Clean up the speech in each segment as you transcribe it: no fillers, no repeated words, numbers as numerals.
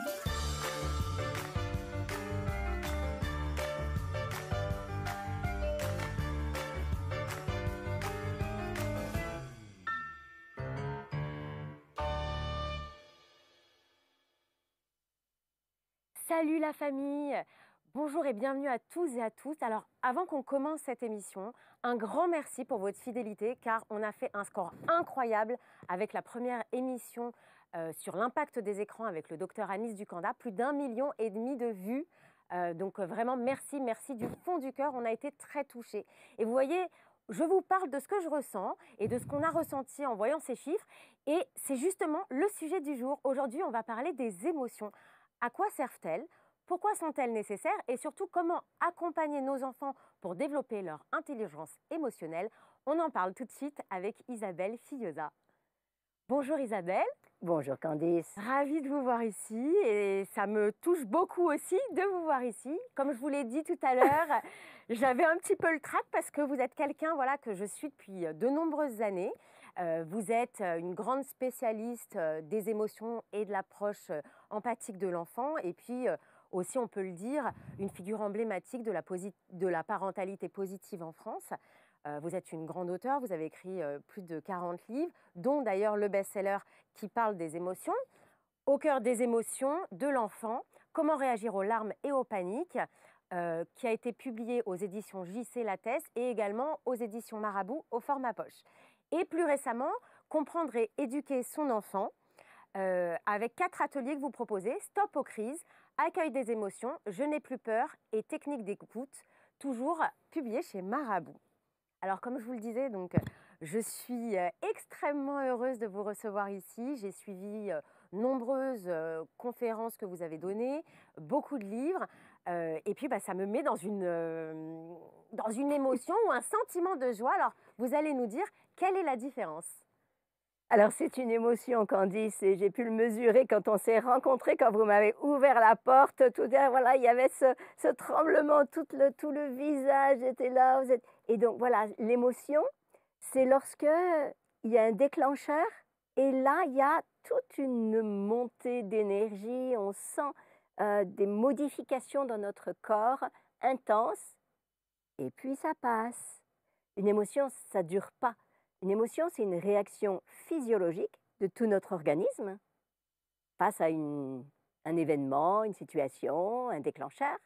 Salut la famille! Bonjour et bienvenue à tous et à toutes. Alors avant qu'on commence cette émission, un grand merci pour votre fidélité car on a fait un score incroyable avec la première émission sur l'impact des écrans avec le docteur Anis Ducanda, plus d'1,5 million de vues. Donc vraiment merci du fond du cœur, on a été très touchés. Et vous voyez, je vous parle de ce que je ressens et de ce qu'on a ressenti en voyant ces chiffres et c'est justement le sujet du jour. Aujourd'hui, on va parler des émotions. À quoi servent-elles? Pourquoi sont-elles nécessaires? Et surtout, comment accompagner nos enfants pour développer leur intelligence émotionnelle? On en parle tout de suite avec Isabelle Fillosa. Bonjour Isabelle. Bonjour Candice. Ravie de vous voir ici et ça me touche beaucoup aussi de vous voir ici. Comme je vous l'ai dit tout à l'heure, j'avais un petit peu le trac parce que vous êtes quelqu'un voilà, que je suis depuis de nombreuses années. Vous êtes une grande spécialiste des émotions et de l'approche empathique de l'enfant et puis aussi, on peut le dire, une figure emblématique de la parentalité positive en France. Vous êtes une grande auteure, vous avez écrit plus de 40 livres, dont d'ailleurs le best-seller qui parle des émotions. Au cœur des émotions de l'enfant, comment réagir aux larmes et aux paniques, qui a été publié aux éditions JC Lattès et également aux éditions Marabout au format poche. Et plus récemment, comprendre et éduquer son enfant, avec 4 ateliers que vous proposez, Stop aux crises, Accueil des émotions, Je n'ai plus peur et Technique d'écoute, toujours publié chez Marabout. Alors comme je vous le disais, donc, je suis extrêmement heureuse de vous recevoir ici. J'ai suivi nombreuses conférences que vous avez données, beaucoup de livres. Et puis ça me met dans une émotion ou un sentiment de joie. Alors vous allez nous dire quelle est la différence? Alors c'est une émotion Candice et j'ai pu le mesurer quand on s'est rencontrés, quand vous m'avez ouvert la porte, tout d'un voilà, il y avait ce tremblement, tout le visage était là. Et donc voilà, l'émotion, c'est lorsque il y a un déclencheur et là il y a toute une montée d'énergie, on sent des modifications dans notre corps intenses et puis ça passe. Une émotion, ça ne dure pas. Une émotion, c'est une réaction physiologique de tout notre organisme face à un événement, une situation, un déclencheur.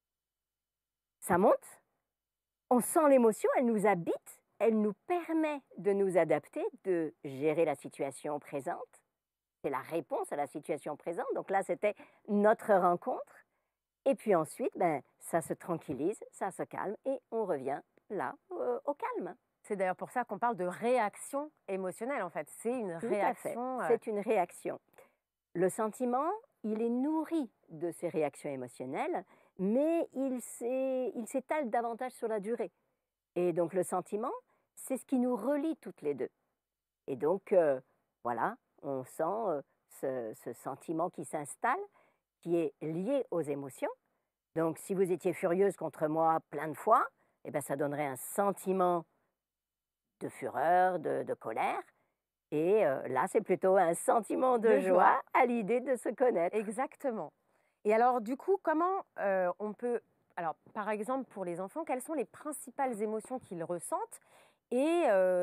Ça monte, on sent l'émotion, elle nous habite, elle nous permet de nous adapter, de gérer la situation présente. C'est la réponse à la situation présente. Donc là, c'était notre rencontre. Et puis ensuite, ça se tranquillise, ça se calme et on revient là, au calme. C'est d'ailleurs pour ça qu'on parle de réaction émotionnelle, en fait. C'est une réaction. C'est une réaction. Le sentiment, il est nourri de ces réactions émotionnelles, mais il s'étale davantage sur la durée. Et donc le sentiment, c'est ce qui nous relie toutes les deux. Et donc, voilà, on sent ce sentiment qui s'installe, qui est lié aux émotions. Donc si vous étiez furieuse contre moi plein de fois, eh bien, ça donnerait un sentiment de fureur, de colère. Et là, c'est plutôt un sentiment de joie à l'idée de se connaître. Exactement. Et alors, du coup, comment on peut... Alors, par exemple, pour les enfants, quelles sont les principales émotions qu'ils ressentent? Et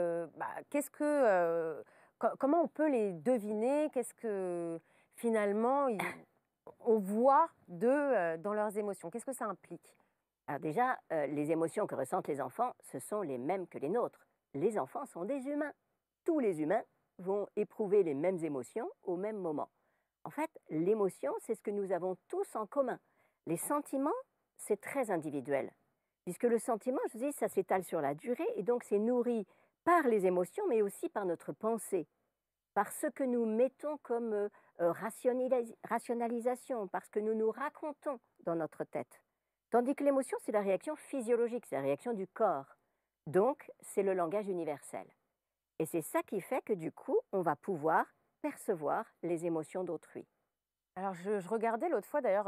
comment on peut les deviner? Qu'est-ce que, finalement, on voit dans leurs émotions? Qu'est-ce que ça implique? Alors déjà, les émotions que ressentent les enfants, ce sont les mêmes que les nôtres. Les enfants sont des humains. Tous les humains vont éprouver les mêmes émotions au même moment. En fait, l'émotion, c'est ce que nous avons tous en commun. Les sentiments, c'est très individuel. Puisque le sentiment, je vous dis, ça s'étale sur la durée et donc c'est nourri par les émotions, mais aussi par notre pensée, par ce que nous mettons comme rationalisation, parce que nous nous racontons dans notre tête. Tandis que l'émotion, c'est la réaction physiologique, c'est la réaction du corps. Donc, c'est le langage universel. Et c'est ça qui fait que du coup, on va pouvoir percevoir les émotions d'autrui. Alors, je regardais l'autre fois d'ailleurs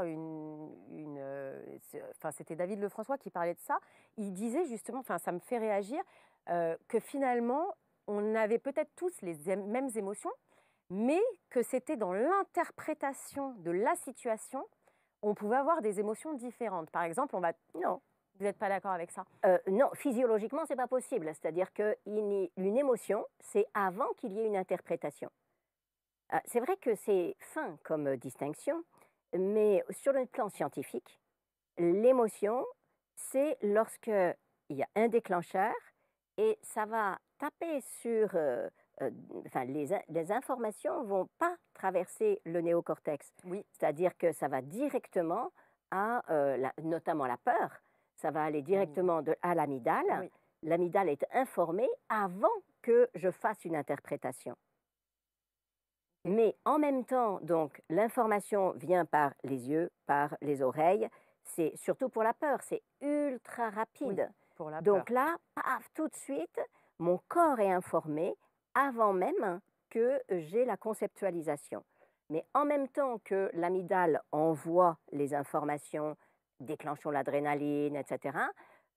c'était David Lefrançois qui parlait de ça. Il disait justement, ça me fait réagir, que finalement, on avait peut-être tous les mêmes émotions, mais que c'était dans l'interprétation de la situation, on pouvait avoir des émotions différentes. Par exemple, Non, vous n'êtes pas d'accord avec ça? non, physiologiquement, c'est pas possible. C'est-à-dire qu'une émotion, c'est avant qu'il y ait une interprétation. C'est vrai que c'est fin comme distinction, mais sur le plan scientifique, l'émotion, c'est lorsque il y a un déclencheur et ça va taper sur, heu, enfin les informations vont pas traverser le néocortex. Oui. C'est-à-dire que ça va directement à, notamment la peur, ça va aller directement à l'amygdale. Oui. L'amygdale est informée avant que je fasse une interprétation. Mais en même temps, donc, l'information vient par les yeux, par les oreilles. C'est surtout pour la peur, c'est ultra Oui, rapide. pour la peur. Donc là, paf, tout de suite, mon corps est informé avant même que j'ai la conceptualisation. Mais en même temps que l'amygdale envoie les informations, déclenchons l'adrénaline, etc.,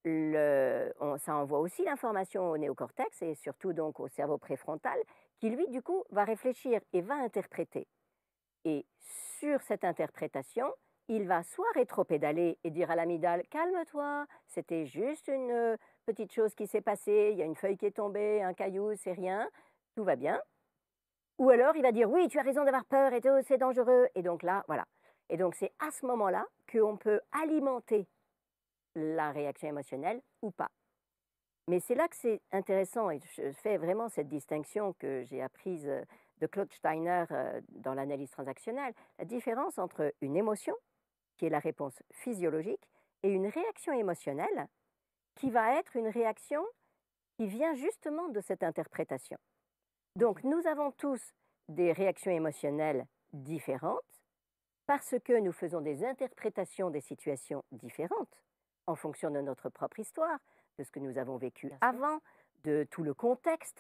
ça envoie aussi l'information au néocortex et surtout donc au cerveau préfrontal qui lui, du coup, va réfléchir et va interpréter. Et sur cette interprétation, il va soit rétropédaler et dire à l'amygdale: calme-toi, c'était juste une petite chose qui s'est passée, il y a une feuille qui est tombée, un caillou, c'est rien, tout va bien. Ou alors il va dire: oui, tu as raison d'avoir peur et tout, c'est dangereux. Et donc là, voilà. Et donc c'est à ce moment-là qu'on peut alimenter la réaction émotionnelle ou pas. Mais c'est là que c'est intéressant et je fais vraiment cette distinction que j'ai apprise de Claude Steiner dans l'analyse transactionnelle, la différence entre une émotion, qui est la réponse physiologique, et une réaction émotionnelle, qui va être une réaction qui vient justement de cette interprétation. Donc nous avons tous des réactions émotionnelles différentes parce que nous faisons des interprétations des situations différentes en fonction de notre propre histoire, de ce que nous avons vécu avant, de tout le contexte,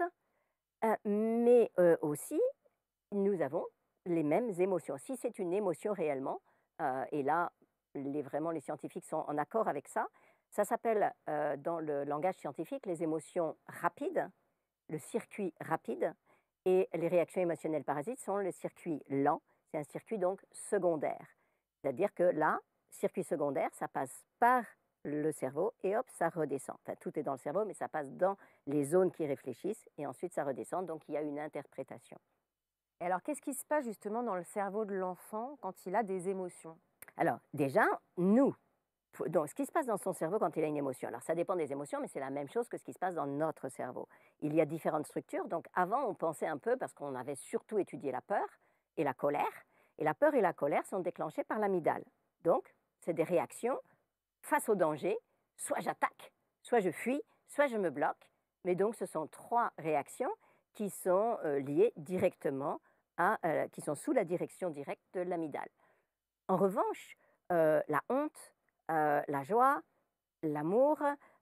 mais aussi nous avons les mêmes émotions. Si c'est une émotion réellement, et là vraiment les scientifiques sont en accord avec ça, ça s'appelle dans le langage scientifique les émotions rapides, le circuit rapide, et les réactions émotionnelles parasites sont le circuit lent, c'est un circuit donc secondaire. C'est-à-dire que là, circuit secondaire, ça passe par le cerveau et hop, ça redescend. Enfin, tout est dans le cerveau, mais ça passe dans les zones qui réfléchissent et ensuite ça redescend, donc il y a une interprétation. Et alors, qu'est-ce qui se passe justement dans le cerveau de l'enfant quand il a des émotions? Alors déjà, donc ce qui se passe dans son cerveau quand il a une émotion, alors ça dépend des émotions, mais c'est la même chose que ce qui se passe dans notre cerveau. Il y a différentes structures, donc avant on pensait un peu, parce qu'on avait surtout étudié la peur et la colère, et la peur et la colère sont déclenchées par l'amygdale. Donc, c'est des réactions face au danger, soit j'attaque, soit je fuis, soit je me bloque. Mais donc, ce sont trois réactions qui sont liées directement qui sont sous la direction directe de l'amygdale. En revanche, la honte, la joie, l'amour,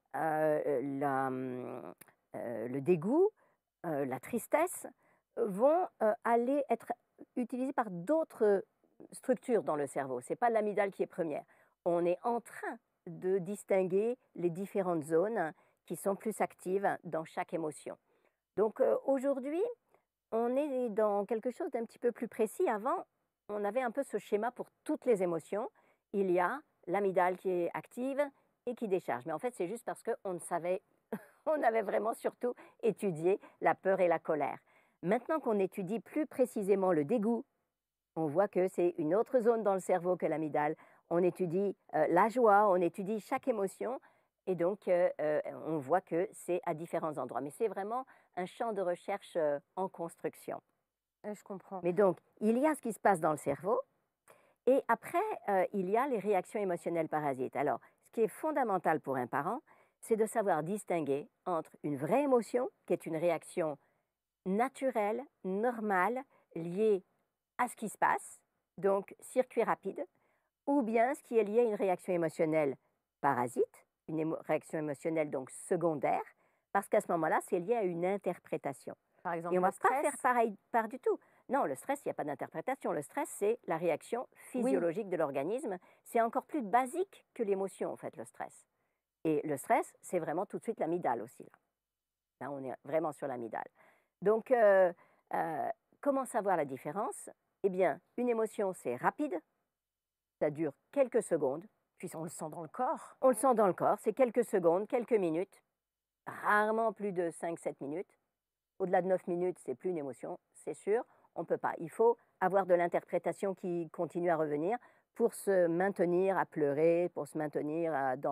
le dégoût, la tristesse vont aller être utilisés par d'autres structures dans le cerveau. Ce n'est pas l'amygdale qui est première. On est en train de distinguer les différentes zones qui sont plus actives dans chaque émotion. Donc aujourd'hui, on est dans quelque chose d'un petit peu plus précis. Avant, on avait un peu ce schéma pour toutes les émotions. Il y a l'amygdale qui est active et qui décharge. Mais en fait, c'est juste parce qu'on ne savait, on avait vraiment surtout étudié la peur et la colère. Maintenant qu'on étudie plus précisément le dégoût, on voit que c'est une autre zone dans le cerveau que l'amygdale. On étudie la joie, on étudie chaque émotion, et donc on voit que c'est à différents endroits. Mais c'est vraiment un champ de recherche en construction. Je comprends. Mais donc, il y a ce qui se passe dans le cerveau, et après, il y a les réactions émotionnelles parasites. Alors, ce qui est fondamental pour un parent, c'est de savoir distinguer entre une vraie émotion, qui est une réaction naturelle, normale, liée à ce qui se passe, donc circuit rapide, ou bien ce qui est lié à une réaction émotionnelle parasite, une réaction émotionnelle donc secondaire, parce qu'à ce moment-là, c'est lié à une interprétation. Par exemple, Et on ne le va pas stress. faire pareil par du tout. Non, le stress, il n'y a pas d'interprétation. Le stress, c'est la réaction physiologique de l'organisme. C'est encore plus basique que l'émotion, en fait, le stress. Et le stress, c'est vraiment tout de suite l'amygdale aussi. Là, on est vraiment sur l'amygdale. Donc, comment savoir la différence? Eh bien, une émotion, c'est rapide, ça dure quelques secondes. Puis on le sent dans le corps. On le sent dans le corps, c'est quelques secondes, quelques minutes, rarement plus de 5, 7 minutes. Au-delà de 9 minutes, c'est plus une émotion, c'est sûr. On ne peut pas. Il faut avoir de l'interprétation qui continue à revenir pour se maintenir à pleurer, pour se maintenir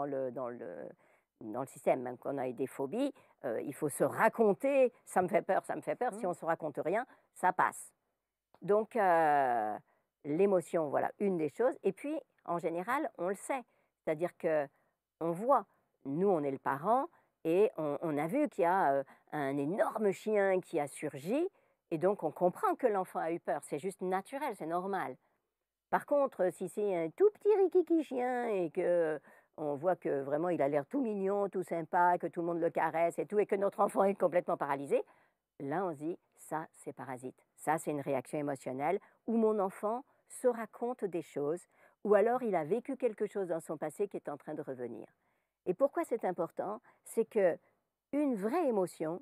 dans le système. Même quand on a des phobies, il faut se raconter. Ça me fait peur, ça me fait peur. Si on ne se raconte rien, ça passe. Donc, l'émotion, voilà, une des choses. Et puis, en général, on le sait. C'est-à-dire qu'on voit, nous, on est le parent, et on a vu qu'il y a un énorme chien qui a surgi, et donc on comprend que l'enfant a eu peur. C'est juste naturel, c'est normal. Par contre, si c'est un tout petit rikiki chien et que on voit que vraiment il a l'air tout mignon, tout sympa, que tout le monde le caresse et tout, et que notre enfant est complètement paralysé, là on se dit, ça c'est parasite. Ça c'est une réaction émotionnelle où mon enfant se raconte des choses, ou alors il a vécu quelque chose dans son passé qui est en train de revenir. Et pourquoi c'est important? C'est que une vraie émotion,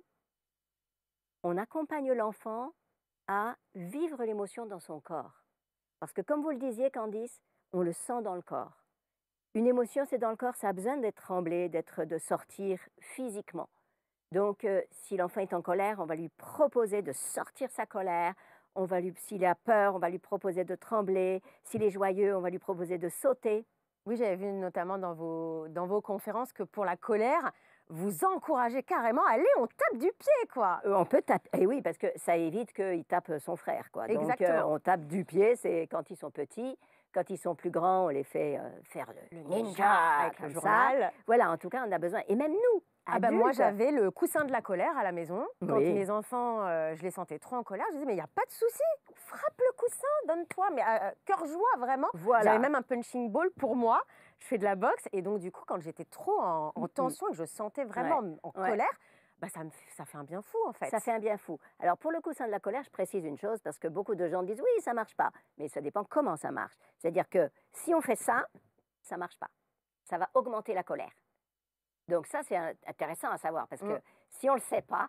on accompagne l'enfant à vivre l'émotion dans son corps. Parce que comme vous le disiez, Candice, on le sent dans le corps. Une émotion, c'est dans le corps, ça a besoin d'être tremblé, de sortir physiquement. Donc, si l'enfant est en colère, on va lui proposer de sortir sa colère. S'il a peur, on va lui proposer de trembler. S'il est joyeux, on va lui proposer de sauter. Oui, j'avais vu notamment dans vos conférences que pour la colère, vous encouragez carrément, allez, on tape du pied, quoi. On peut taper, et oui, parce que ça évite qu'il tape son frère, quoi. Exactement. Donc, on tape du pied, c'est quand ils sont petits. Quand ils sont plus grands, on les fait faire le ninja avec le comme journal. ça. Voilà, en tout cas, on a besoin. Et même nous, adultes. Moi, j'avais le coussin de la colère à la maison. Quand Oui. mes enfants, je les sentais trop en colère, je disais, mais il n'y a pas de souci, frappe le coussin, donne-toi. Mais cœur joie, vraiment. Voilà. J'avais même un punching ball pour moi. Je fais de la boxe. Et donc, du coup, quand j'étais trop en tension et que je sentais vraiment en colère, bah, ça fait un bien fou, en fait. Ça fait un bien fou. Alors, pour le coussin de la colère, je précise une chose, parce que beaucoup de gens disent, oui, ça ne marche pas. Mais ça dépend comment ça marche. C'est-à-dire que si on fait ça, ça ne marche pas. Ça va augmenter la colère. Donc ça, c'est intéressant à savoir, parce que si on ne le sait pas,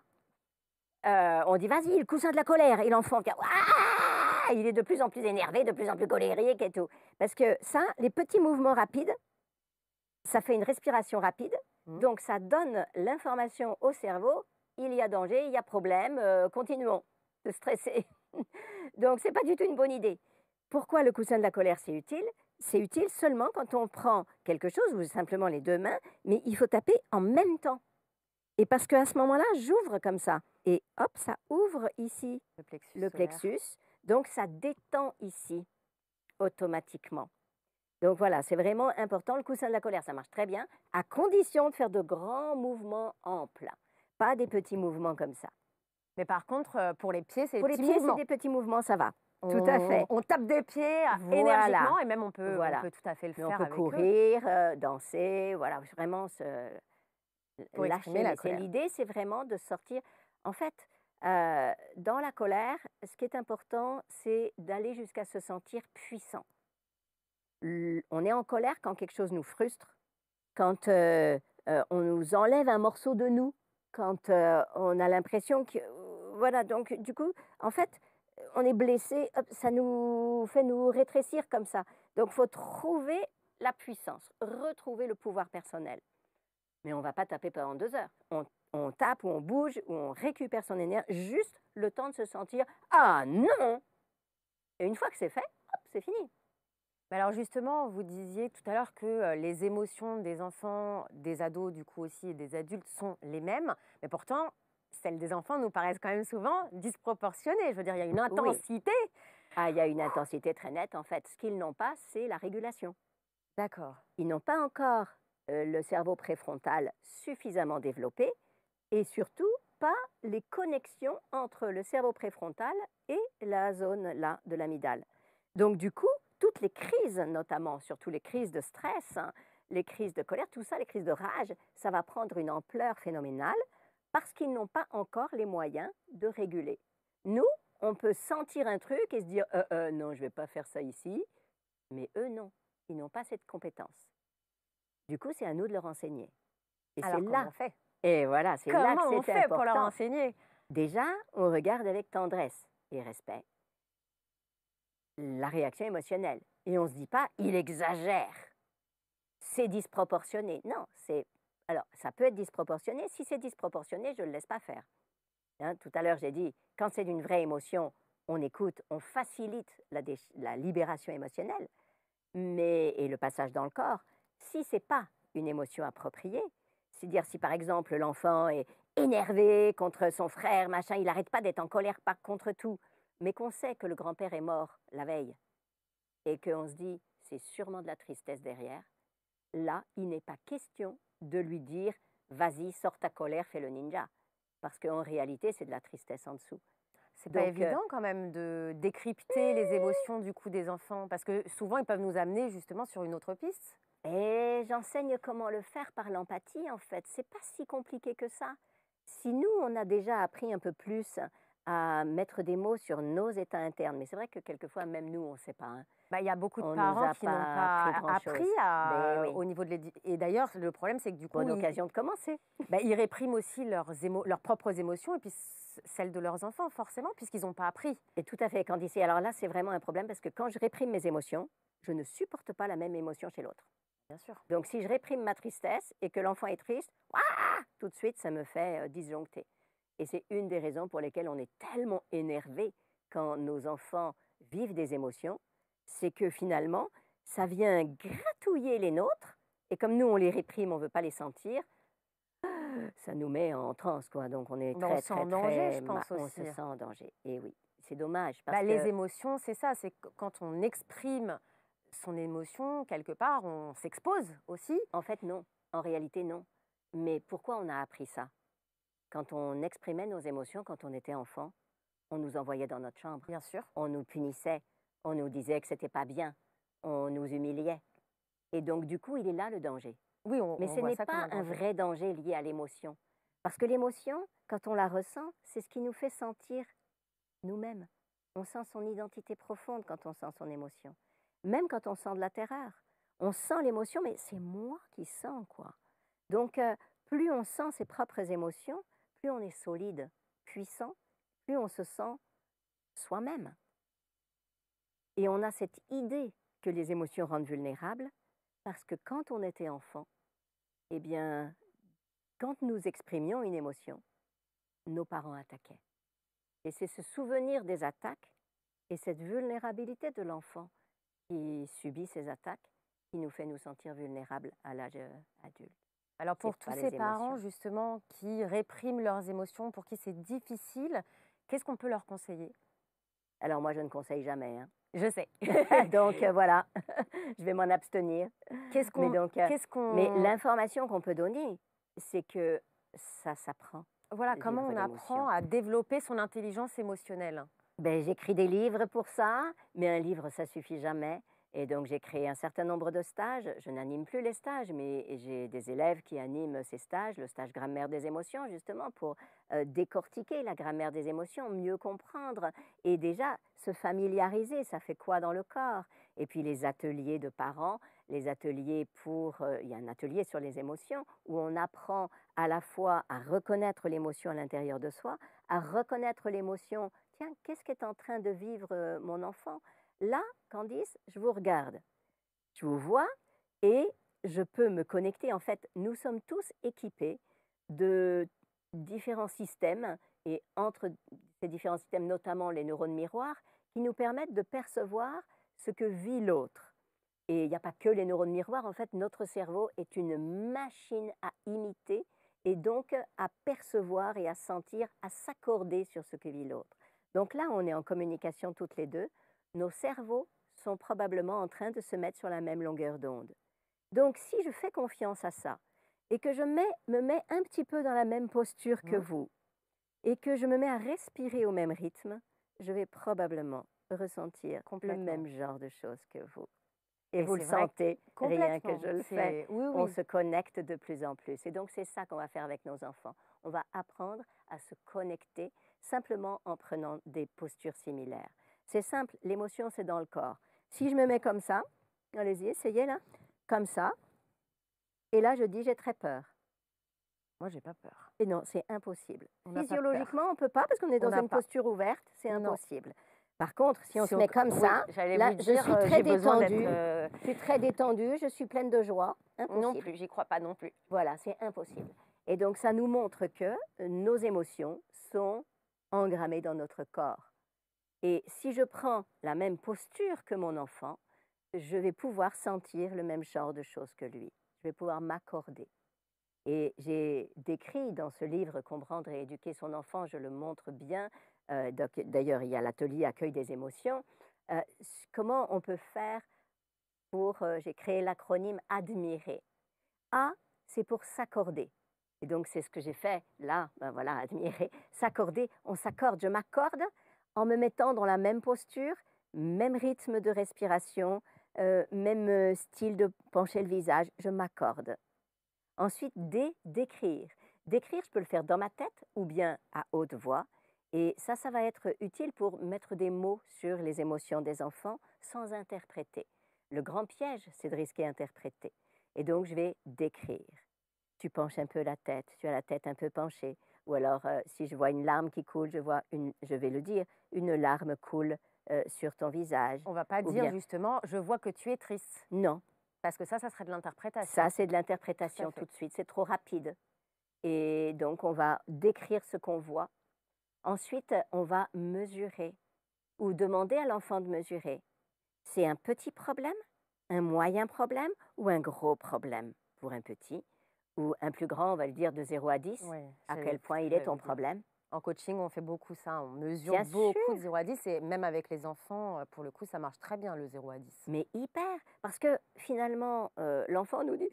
on dit, vas-y, le coussin de la colère. Et l'enfant, il est de plus en plus énervé, de plus en plus colérique et tout. Parce que ça, les petits mouvements rapides, ça fait une respiration rapide. Donc ça donne l'information au cerveau, il y a danger, il y a problème, continuons de stresser. Donc ce n'est pas du tout une bonne idée. Pourquoi le coussin de la colère c'est utile? C'est utile seulement quand on prend quelque chose, ou simplement les deux mains, mais il faut taper en même temps. Et parce qu'à ce moment-là, j'ouvre comme ça. Et hop, ça ouvre ici le plexus. Donc ça détend ici, automatiquement. Donc voilà, c'est vraiment important. Le coussin de la colère, ça marche très bien, à condition de faire de grands mouvements amples, pas des petits mouvements comme ça. Mais par contre, pour les pieds, c'est des petits mouvements. Pour les pieds, mouvements. c'est des petits mouvements, ça va. Tout à fait. On tape des pieds énergiquement, et même on peut tout à fait le faire avec eux. On peut courir, danser, voilà, vraiment pour lâcher la colère. L'idée, c'est vraiment de sortir. En fait, dans la colère, ce qui est important, c'est d'aller jusqu'à se sentir puissant. On est en colère quand quelque chose nous frustre, quand on nous enlève un morceau de nous, quand on a l'impression que... voilà, donc du coup, en fait, on est blessé, hop, ça nous fait nous rétrécir comme ça. Donc il faut trouver la puissance, retrouver le pouvoir personnel. Mais on ne va pas taper pendant 2 heures. On tape ou on bouge ou on récupère son énergie, juste le temps de se sentir « Ah non !» Et une fois que c'est fait, hop, c'est fini. Mais alors justement, vous disiez tout à l'heure que les émotions des enfants, des ados du coup aussi et des adultes sont les mêmes, mais pourtant, celles des enfants nous paraissent quand même souvent disproportionnées. Je veux dire, il y a une intensité. Oui. Ah, il y a une intensité très nette en fait. Ce qu'ils n'ont pas, c'est la régulation. D'accord. Ils n'ont pas encore le cerveau préfrontal suffisamment développé et surtout pas les connexions entre le cerveau préfrontal et la zone là de l'amygdale. Donc du coup, toutes les crises, notamment, surtout les crises de stress, les crises de colère, tout ça, les crises de rage, ça va prendre une ampleur phénoménale parce qu'ils n'ont pas encore les moyens de réguler. Nous, on peut sentir un truc et se dire non, je ne vais pas faire ça ici, mais eux, non, ils n'ont pas cette compétence. Du coup, c'est à nous de leur enseigner. Et alors, comment on fait? Et voilà, c'est là que c'est important. Comment on fait pour leur enseigner? Déjà, on regarde avec tendresse. et respect la réaction émotionnelle. Et on ne se dit pas, il exagère, c'est disproportionné. Non, c'est... Alors, ça peut être disproportionné. Si c'est disproportionné, je ne le laisse pas faire. Hein, tout à l'heure, j'ai dit, quand c'est d'une vraie émotion, on écoute, on facilite la libération émotionnelle et le passage dans le corps. Si ce n'est pas une émotion appropriée, c'est-à-dire si par exemple l'enfant est énervé contre son frère, machin, il n'arrête pas d'être en colère contre tout, mais qu'on sait que le grand-père est mort la veille et qu'on se dit c'est sûrement de la tristesse derrière, là, il n'est pas question de lui dire vas-y, sors ta colère, fais le ninja. Parce qu'en réalité, c'est de la tristesse en dessous. C'est pas évident quand même de décrypter les émotions du coup des enfants, parce que souvent ils peuvent nous amener justement sur une autre piste. Et j'enseigne comment le faire par l'empathie en fait. C'est pas si compliqué que ça. Si nous, on a déjà appris un peu plus à mettre des mots sur nos états internes, mais c'est vrai que quelquefois, même nous, on ne sait pas. Hein. Bah, y a beaucoup de On parents nous a qui n'ont pas pas appris Ben oui. au niveau de l'éducation. Et d'ailleurs, le problème, c'est que du coup, Bonne occasion de commencer. Ils répriment aussi leurs propres émotions et puis celles de leurs enfants, forcément, puisqu'ils n'ont pas appris. Et tout à fait, Candice. Alors là, c'est vraiment un problème parce que quand je réprime mes émotions, je ne supporte pas la même émotion chez l'autre. Bien sûr. Donc, si je réprime ma tristesse et que l'enfant est triste, tout de suite, ça me fait disjoncter. Et c'est une des raisons pour lesquelles on est tellement énervé quand nos enfants vivent des émotions, c'est que finalement, ça vient gratouiller les nôtres, et comme nous, on les réprime, on ne veut pas les sentir, ça nous met en transe, quoi. Donc, on est on se sent en danger, je pense on aussi. se sent en danger. Et oui, c'est dommage. Parce que... Les émotions, c'est ça, c'est quand on exprime son émotion, quelque part, on s'expose aussi. En fait, non. En réalité, non. Mais pourquoi on a appris ça? Quand on exprimait nos émotions, quand on était enfant, on nous envoyait dans notre chambre. Bien sûr. On nous punissait, on nous disait que c'était pas bien, on nous humiliait. Et donc, du coup, il est là le danger. Oui, mais ce n'est pas un vrai danger lié à l'émotion. Parce que l'émotion, quand on la ressent, c'est ce qui nous fait sentir nous-mêmes. On sent son identité profonde quand on sent son émotion. Même quand on sent de la terreur. On sent l'émotion, mais c'est moi qui sens, quoi. Donc, plus on sent ses propres émotions, plus on est solide, puissant, plus on se sent soi-même. Et on a cette idée que les émotions rendent vulnérables, parce que quand on était enfant, eh bien, quand nous exprimions une émotion, nos parents attaquaient. Et c'est ce souvenir des attaques et cette vulnérabilité de l'enfant qui subit ces attaques qui nous fait nous sentir vulnérables à l'âge adulte. Alors pour tous ces parents justement qui répriment leurs émotions, pour qui c'est difficile, qu'est-ce qu'on peut leur conseiller? Alors moi je ne conseille jamais. Hein. Je sais. Donc voilà, je vais m'en abstenir. Mais l'information qu'on peut donner, c'est que ça s'apprend. Voilà, comment on apprend à développer son intelligence émotionnelle? J'écris des livres pour ça, mais un livre, ça suffit jamais. Et donc, j'ai créé un certain nombre de stages. Je n'anime plus les stages, mais j'ai des élèves qui animent ces stages, le stage grammaire des émotions, justement, pour décortiquer la grammaire des émotions, mieux comprendre et déjà se familiariser, ça fait quoi dans le corps. Et puis, les ateliers de parents, les ateliers il y a un atelier sur les émotions où on apprend à la fois à reconnaître l'émotion à l'intérieur de soi, à reconnaître l'émotion, tiens, qu'est-ce qu'est en train de vivre mon enfant? Là, Candice, je vous regarde, je vous vois et je peux me connecter. En fait, nous sommes tous équipés de différents systèmes et entre ces différents systèmes, notamment les neurones miroirs, qui nous permettent de percevoir ce que vit l'autre. Et il n'y a pas que les neurones miroirs, en fait, notre cerveau est une machine à imiter et donc à percevoir et à sentir, à s'accorder sur ce que vit l'autre. Donc là, on est en communication toutes les deux. Nos cerveaux sont probablement en train de se mettre sur la même longueur d'onde. Donc, si je fais confiance à ça et que je me mets un petit peu dans la même posture que vous et que je me mets à respirer au même rythme, je vais probablement ressentir le même genre de choses que vous. Et vous le sentez, rien que je le fais, on se connecte de plus en plus. Et donc, c'est ça qu'on va faire avec nos enfants. On va apprendre à se connecter simplement en prenant des postures similaires. C'est simple, l'émotion, c'est dans le corps. Si je me mets comme ça, allez-y, essayez là, comme ça, et là, je dis, j'ai très peur. Moi, j'ai pas peur. Et non, c'est impossible. On n'a pas Physiologiquement, on ne peut pas parce qu'on est On dans n'a une pas. posture ouverte, c'est Non. impossible. Par contre, si on Si se on met c comme oui, ça, j'allais là, vous je dire, suis très j'ai besoin d'être, détendue, je suis très détendue, je suis pleine de joie. non Impossible. plus, j'y crois pas non plus. Voilà, c'est impossible. Et donc, ça nous montre que nos émotions sont engrammées dans notre corps. Et si je prends la même posture que mon enfant, je vais pouvoir sentir le même genre de choses que lui. Je vais pouvoir m'accorder. Et j'ai décrit dans ce livre Comprendre et éduquer son enfant, je le montre bien. D'ailleurs, il y a l'atelier accueil des émotions. Comment on peut faire pour, j'ai créé l'acronyme admirer. A, c'est pour s'accorder. Et donc, c'est ce que j'ai fait là, ben voilà, admirer, s'accorder. On s'accorde, je m'accorde en me mettant dans la même posture, même rythme de respiration, même style de pencher le visage, je m'accorde. Ensuite, D, d'écrire. D'écrire, je peux le faire dans ma tête ou bien à haute voix. Et ça va être utile pour mettre des mots sur les émotions des enfants sans interpréter. Le grand piège, c'est de risquer d'interpréter. Et donc, je vais décrire. Tu penches un peu la tête, tu as la tête un peu penchée. Ou alors, si je vois une larme qui coule, je vais le dire, une larme coule sur ton visage. On va pas Ou dire bien, justement: «Je vois que tu es triste», non, parce que ça serait de l'interprétation. ça c'est de l'interprétation fait. tout de suite, c'est trop rapide. Et donc, on va décrire ce qu'on voit. Ensuite, on va mesurer ou demander à l'enfant de mesurer. C'est un petit problème, un moyen problème ou un gros problème pour un petit. Ou un plus grand, on va le dire de 0 à 10, Oui, à c'est quel point ce il que est ton j'allais dire. problème. En coaching, on fait beaucoup ça, on mesure Bien beaucoup de sûr, 0 à 10 et même avec les enfants, pour le coup, ça marche très bien le 0 à 10. mais hyper. Parce que finalement, l'enfant nous dit,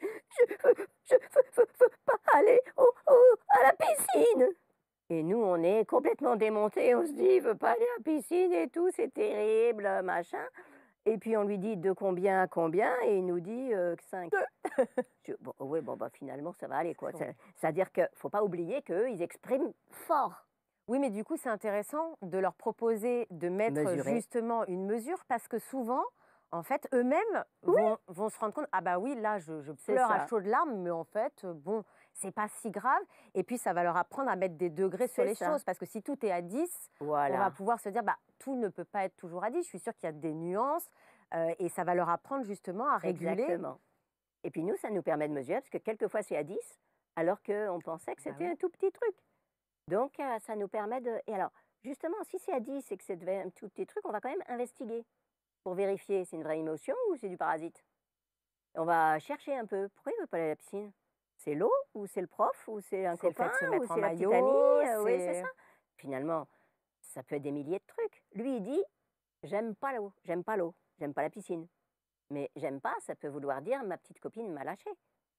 je veux pas aller à la piscine. Et nous, on est complètement démontés, on se dit, il veut pas aller à la piscine et tout, c'est terrible, machin. Et puis on lui dit de combien à combien, et il nous dit 5. Bon, oui, bon, bah, finalement, ça va aller, quoi. Oui. C'est-à-dire qu'il ne faut pas oublier qu'eux, ils expriment fort. Oui, mais du coup, c'est intéressant de leur proposer de mettre Mesurer. justement une mesure parce que souvent, en fait, eux-mêmes vont se rendre compte, ah bah oui, là, je C'est pleure à ça. chaudes larmes, mais en fait, bon, c'est pas si grave. Et puis, ça va leur apprendre à mettre des degrés sur C'est les ça. choses parce que si tout est à 10, on va Voilà, pouvoir se dire, bah, tout ne peut pas être toujours à 10. Je suis sûre qu'il y a des nuances et ça va leur apprendre justement à réguler. exactement. Et puis nous, ça nous permet de mesurer, parce que quelquefois, c'est à 10, alors qu'on pensait que Bah c'était oui. un tout petit truc. Donc, ça nous permet de... Et alors, justement, si c'est à 10 et que c'est un tout petit truc, on va quand même investiguer pour vérifier c'est une vraie émotion ou c'est du parasite. On va chercher un peu. Pourquoi il ne veut pas aller à la piscine? C'est l'eau ou c'est le prof ou c'est un C'est le fait copain de se ou mettre en c'est la petite maillot, amie? Oui, c'est c'est... ça. Finalement, ça peut être des milliers de trucs. Lui, il dit, j'aime pas l'eau, j'aime pas l'eau, j'aime pas la piscine. Mais j'aime pas, ça peut vouloir dire ma petite copine m'a lâché.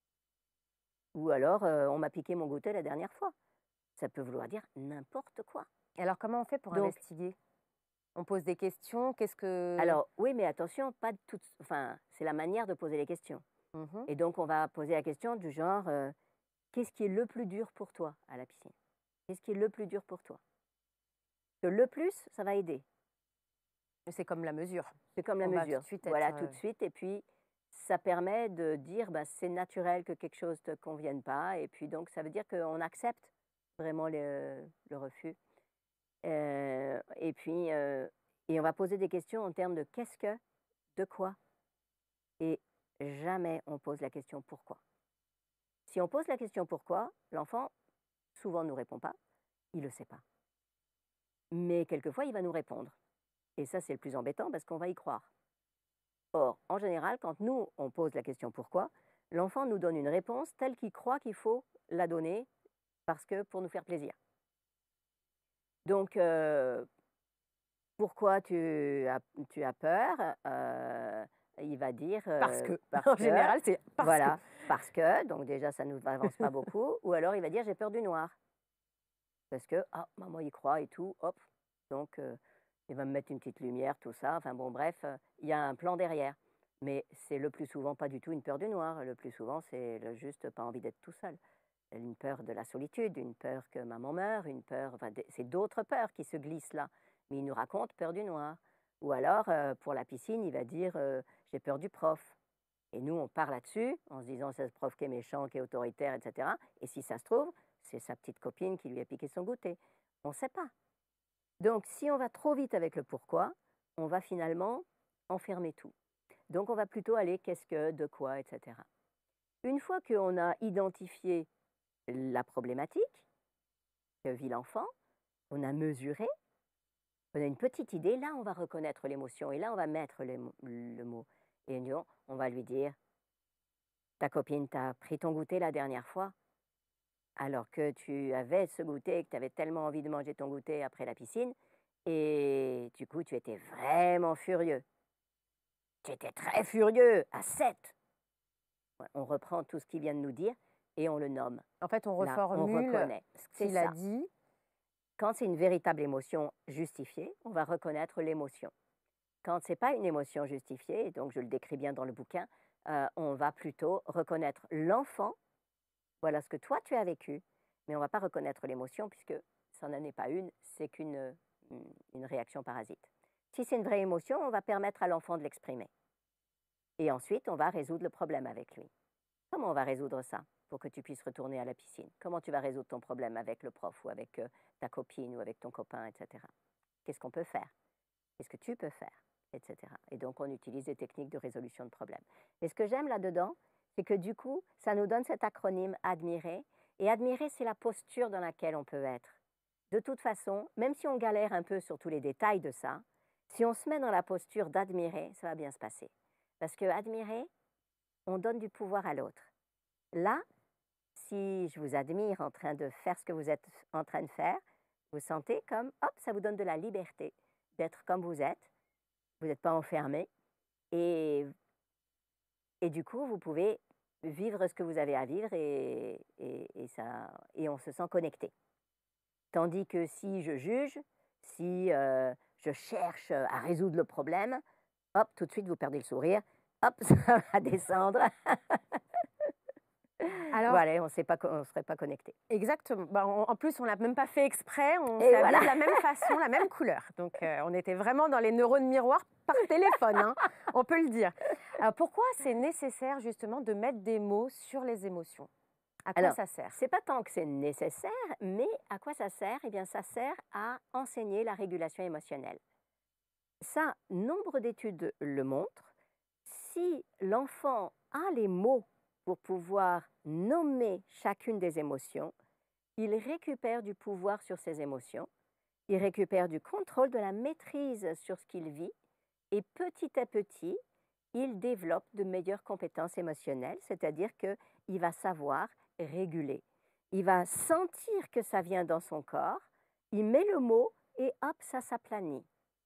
Ou alors, on m'a piqué mon goûter la dernière fois. Ça peut vouloir dire n'importe quoi. Et alors, comment on fait pour Donc, investiguer? On pose des questions, qu'est-ce que... alors, oui, mais attention, pas de toutes. Enfin, c'est la manière de poser les questions. Mhm. Et donc, on va poser la question du genre qu'est-ce qui est le plus dur pour toi à la piscine? Qu'est-ce qui est le plus dur pour toi? Que le plus, ça va aider. C'est comme la mesure. C'est comme la On va tout mesure. de suite Voilà, être, tout de suite. Et puis, ça permet de dire, bah, c'est naturel que quelque chose ne te convienne pas. Et puis, donc, ça veut dire qu'on accepte vraiment le refus. Et puis, et on va poser des questions en termes de qu'est-ce que, de quoi. Et jamais on pose la question pourquoi. Si on pose la question pourquoi, l'enfant souvent ne nous répond pas, il ne le sait pas. Mais quelquefois, il va nous répondre. Et ça, c'est le plus embêtant parce qu'on va y croire. Or, en général, quand nous, on pose la question pourquoi, l'enfant nous donne une réponse telle qu'il croit qu'il faut la donner parce que pour nous faire plaisir. Donc, pourquoi tu as peur? Il va dire parce que. parce En que, général, c'est parce voilà, parce que, donc déjà ça ne nous avance pas beaucoup, ou alors il va dire j'ai peur du noir, parce que, ah, maman y croit et tout, hop, donc il va me mettre une petite lumière, tout ça, enfin bon, bref, il y a un plan derrière. Mais c'est le plus souvent pas du tout une peur du noir, le plus souvent c'est juste pas envie d'être tout seul. Une peur de la solitude, une peur que maman meure, une peur, enfin, c'est d'autres peurs qui se glissent là. Mais il nous raconte peur du noir. Ou alors, pour la piscine, il va dire j'ai peur du prof. Et nous, on part là-dessus en se disant, c'est ce prof qui est méchant, qui est autoritaire, etc. Et si ça se trouve, c'est sa petite copine qui lui a piqué son goûter. On ne sait pas. Donc, si on va trop vite avec le pourquoi, on va finalement enfermer tout. Donc, on va plutôt aller qu'est-ce que, de quoi, etc. Une fois qu'on a identifié la problématique que vit l'enfant, on a mesuré, on a une petite idée, là, on va reconnaître l'émotion et là, on va mettre le mot. Et nous, on va lui dire, ta copine t'a pris ton goûter la dernière fois, alors que tu avais ce goûter, que tu avais tellement envie de manger ton goûter après la piscine, et du coup, tu étais vraiment furieux. Tu étais très furieux, à 7. Ouais, on reprend tout ce qu'il vient de nous dire et on le nomme. En fait, on Là, on reformule reconnaît. ce C'est qu'il a ça. dit. Quand c'est une véritable émotion justifiée, on va reconnaître l'émotion. Quand ce n'est pas une émotion justifiée, et donc je le décris bien dans le bouquin, on va plutôt reconnaître l'enfant. Voilà ce que toi tu as vécu, mais on ne va pas reconnaître l'émotion puisque ça n'en est pas une, c'est une réaction parasite. Si c'est une vraie émotion, on va permettre à l'enfant de l'exprimer. Et ensuite, on va résoudre le problème avec lui. Comment on va résoudre ça pour que tu puisses retourner à la piscine? Comment tu vas résoudre ton problème avec le prof ou avec ta copine ou avec ton copain, etc. Qu'est-ce qu'on peut faire? Qu'est-ce que tu peux faire? Etc. Et donc, on utilise des techniques de résolution de problèmes. Et ce que j'aime là-dedans, c'est que du coup, ça nous donne cet acronyme admirer. Et admirer, c'est la posture dans laquelle on peut être. De toute façon, même si on galère un peu sur tous les détails de ça, si on se met dans la posture d'admirer, ça va bien se passer. Parce que admirer, on donne du pouvoir à l'autre. Là, si je vous admire en train de faire ce que vous êtes en train de faire, vous sentez comme, hop, ça vous donne de la liberté d'être comme vous êtes. Vous n'êtes pas enfermé. Et du coup, vous pouvez vivre ce que vous avez à vivre et on se sent connecté. Tandis que si je juge, si je cherche à résoudre le problème, hop, tout de suite, vous perdez le sourire. Hop, ça va descendre. Alors, voilà, on ne serait pas connecté. exactement. Bah, en plus, on ne l'a même pas fait exprès. On Et s'est habillés voilà. de la même façon, la même couleur. Donc, on était vraiment dans les neurones miroirs par téléphone, hein, on peut le dire. Alors, pourquoi c'est nécessaire justement de mettre des mots sur les émotions? À quoi Alors, ça sert? c'est pas tant que c'est nécessaire, mais à quoi ça sert? Eh bien, ça sert à enseigner la régulation émotionnelle. Ça, nombre d'études le montrent. Si l'enfant a les mots pour pouvoir nommer chacune des émotions, il récupère du pouvoir sur ses émotions, il récupère du contrôle, de la maîtrise sur ce qu'il vit, et petit à petit, il développe de meilleures compétences émotionnelles, c'est-à-dire qu'il va savoir réguler. Il va sentir que ça vient dans son corps, il met le mot et hop, ça s'aplanit.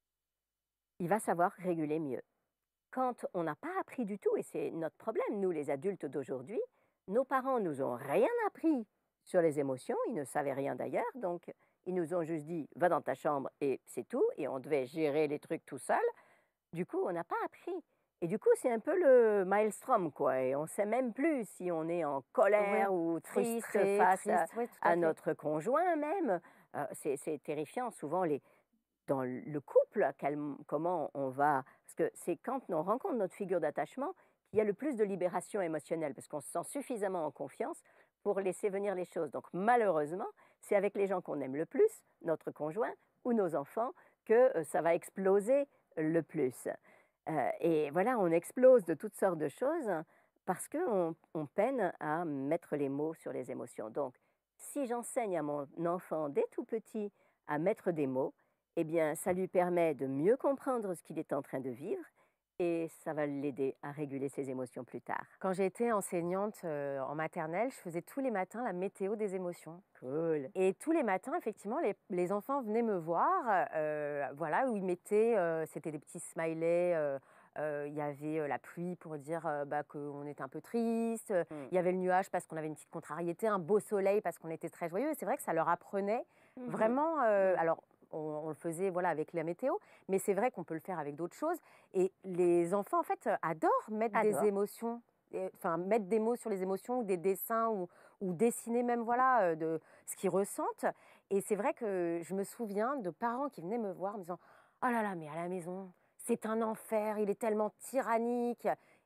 Il va savoir réguler mieux. Quand on n'a pas appris du tout, et c'est notre problème, nous les adultes d'aujourd'hui, nos parents nous ont rien appris sur les émotions, ils ne savaient rien d'ailleurs, donc ils nous ont juste dit va dans ta chambre et c'est tout, et on devait gérer les trucs tout seul. Du coup, on n'a pas appris. Et du coup, c'est un peu le maelstrom, quoi. Et on ne sait même plus si on est en colère ou triste Frustré, face triste, oui, tout à fait. notre conjoint même. C'est terrifiant. Souvent, dans le couple, comment on va... Parce que c'est quand on rencontre notre figure d'attachement qu'il y a le plus de libération émotionnelle, parce qu'on se sent suffisamment en confiance pour laisser venir les choses. Donc malheureusement, c'est avec les gens qu'on aime le plus, notre conjoint ou nos enfants, que ça va exploser le plus. Et voilà, on explose de toutes sortes de choses parce qu'on peine à mettre les mots sur les émotions. Donc, si j'enseigne à mon enfant dès tout petit à mettre des mots, eh bien, ça lui permet de mieux comprendre ce qu'il est en train de vivre et ça va l'aider à réguler ses émotions plus tard. Quand j'ai été enseignante en maternelle, je faisais tous les matins la météo des émotions. Cool. Et tous les matins, effectivement, les enfants venaient me voir, voilà, où ils mettaient, c'était des petits smileys, il y avait la pluie pour dire qu'on était un peu triste, il y avait le nuage parce qu'on avait une petite contrariété, un beau soleil parce qu'on était très joyeux. Et c'est vrai que ça leur apprenait vraiment, alors on le faisait voilà, avec la météo, mais c'est vrai qu'on peut le faire avec d'autres choses. Et les enfants, en fait, adorent mettre des émotions, enfin mettre des mots sur les émotions ou des dessins ou dessiner même voilà, de ce qu'ils ressentent. Et c'est vrai que je me souviens de parents qui venaient me voir en me disant « Oh là là, mais à la maison, c'est un enfer, il est tellement tyrannique ».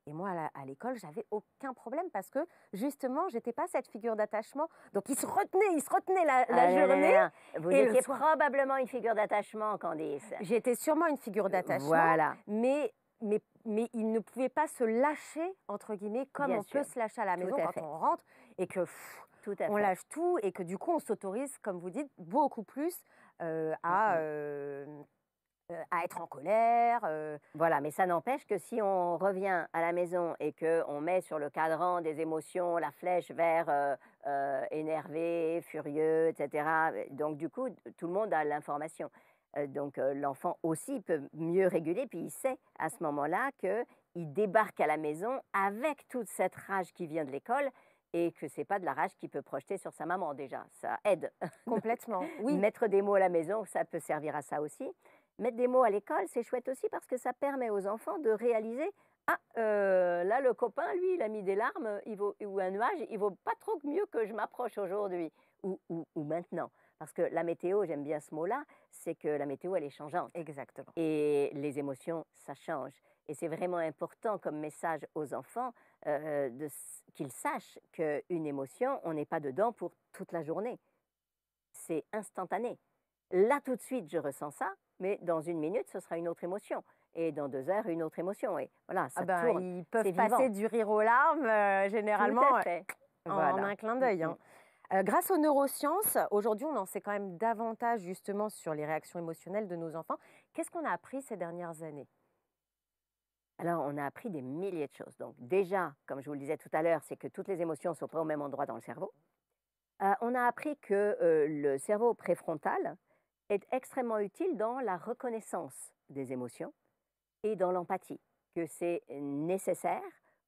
Et moi, à l'école, j'avais aucun problème parce que justement, j'étais pas cette figure d'attachement. Donc, il se retenait la journée. Là. Vous et le étiez soir, probablement une figure d'attachement, Candice. j'étais sûrement une figure d'attachement, Voilà, mais il ne pouvait pas se lâcher, entre guillemets, comme bien on peut sûr, se lâcher à la tout maison à quand fait, on rentre et que tout à on fait. lâche tout et que du coup, on s'autorise, comme vous dites, beaucoup plus Mm, mm. à être en colère. Voilà, mais ça n'empêche que si on revient à la maison et qu'on met sur le cadran des émotions la flèche vers énervé, furieux, etc., donc du coup, tout le monde a l'information. Donc l'enfant aussi peut mieux réguler, puis il sait à ce moment-là qu'il débarque à la maison avec toute cette rage qui vient de l'école et que c'est pas de la rage qu'il peut projeter sur sa maman déjà. Ça aide. Complètement, oui. Mettre des mots à la maison, ça peut servir à ça aussi. Mettre des mots à l'école, c'est chouette aussi parce que ça permet aux enfants de réaliser ah, là, le copain, lui, il a mis des larmes ou un nuage, il vaut pas trop mieux que je m'approche aujourd'hui ou maintenant. Parce que la météo, j'aime bien ce mot-là, c'est que la météo, elle est changeante. Exactement. Et les émotions, ça change. Et c'est vraiment important comme message aux enfants qu'ils sachent qu'une émotion, on n'est pas dedans pour toute la journée. C'est instantané. Là, tout de suite, je ressens ça, mais dans une minute, ce sera une autre émotion. Et dans 2 heures, une autre émotion. Et voilà, ça tourne. Ils peuvent C'est passer vivant. du rire aux larmes, généralement, Tout à fait. en Voilà. un clin d'œil. Hein. Grâce aux neurosciences, aujourd'hui, on en sait quand même davantage justement sur les réactions émotionnelles de nos enfants. Qu'est-ce qu'on a appris ces dernières années? Alors, on a appris des milliers de choses. Donc, déjà, comme je vous le disais tout à l'heure, c'est que toutes les émotions sont pas au même endroit dans le cerveau. On a appris que le cerveau préfrontal est extrêmement utile dans la reconnaissance des émotions et dans l'empathie, que c'est nécessaire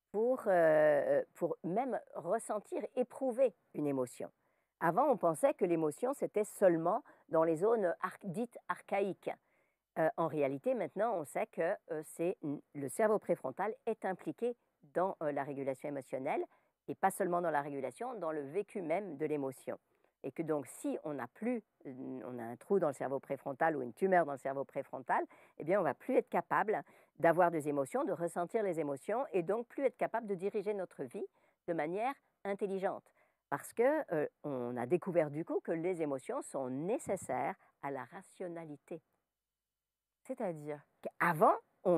pour même ressentir, éprouver une émotion. Avant, on pensait que l'émotion, c'était seulement dans les zones dites archaïques. En réalité, maintenant, on sait que le cerveau préfrontal est impliqué dans la régulation émotionnelle et pas seulement dans la régulation, dans le vécu même de l'émotion. Et que donc, si on n'a plus, on a un trou dans le cerveau préfrontal ou une tumeur dans le cerveau préfrontal, eh bien, on va plus être capable d'avoir des émotions, de ressentir les émotions et donc plus être capable de diriger notre vie de manière intelligente. Parce que on a découvert du coup que les émotions sont nécessaires à la rationalité. C'est-à-dire? Avant,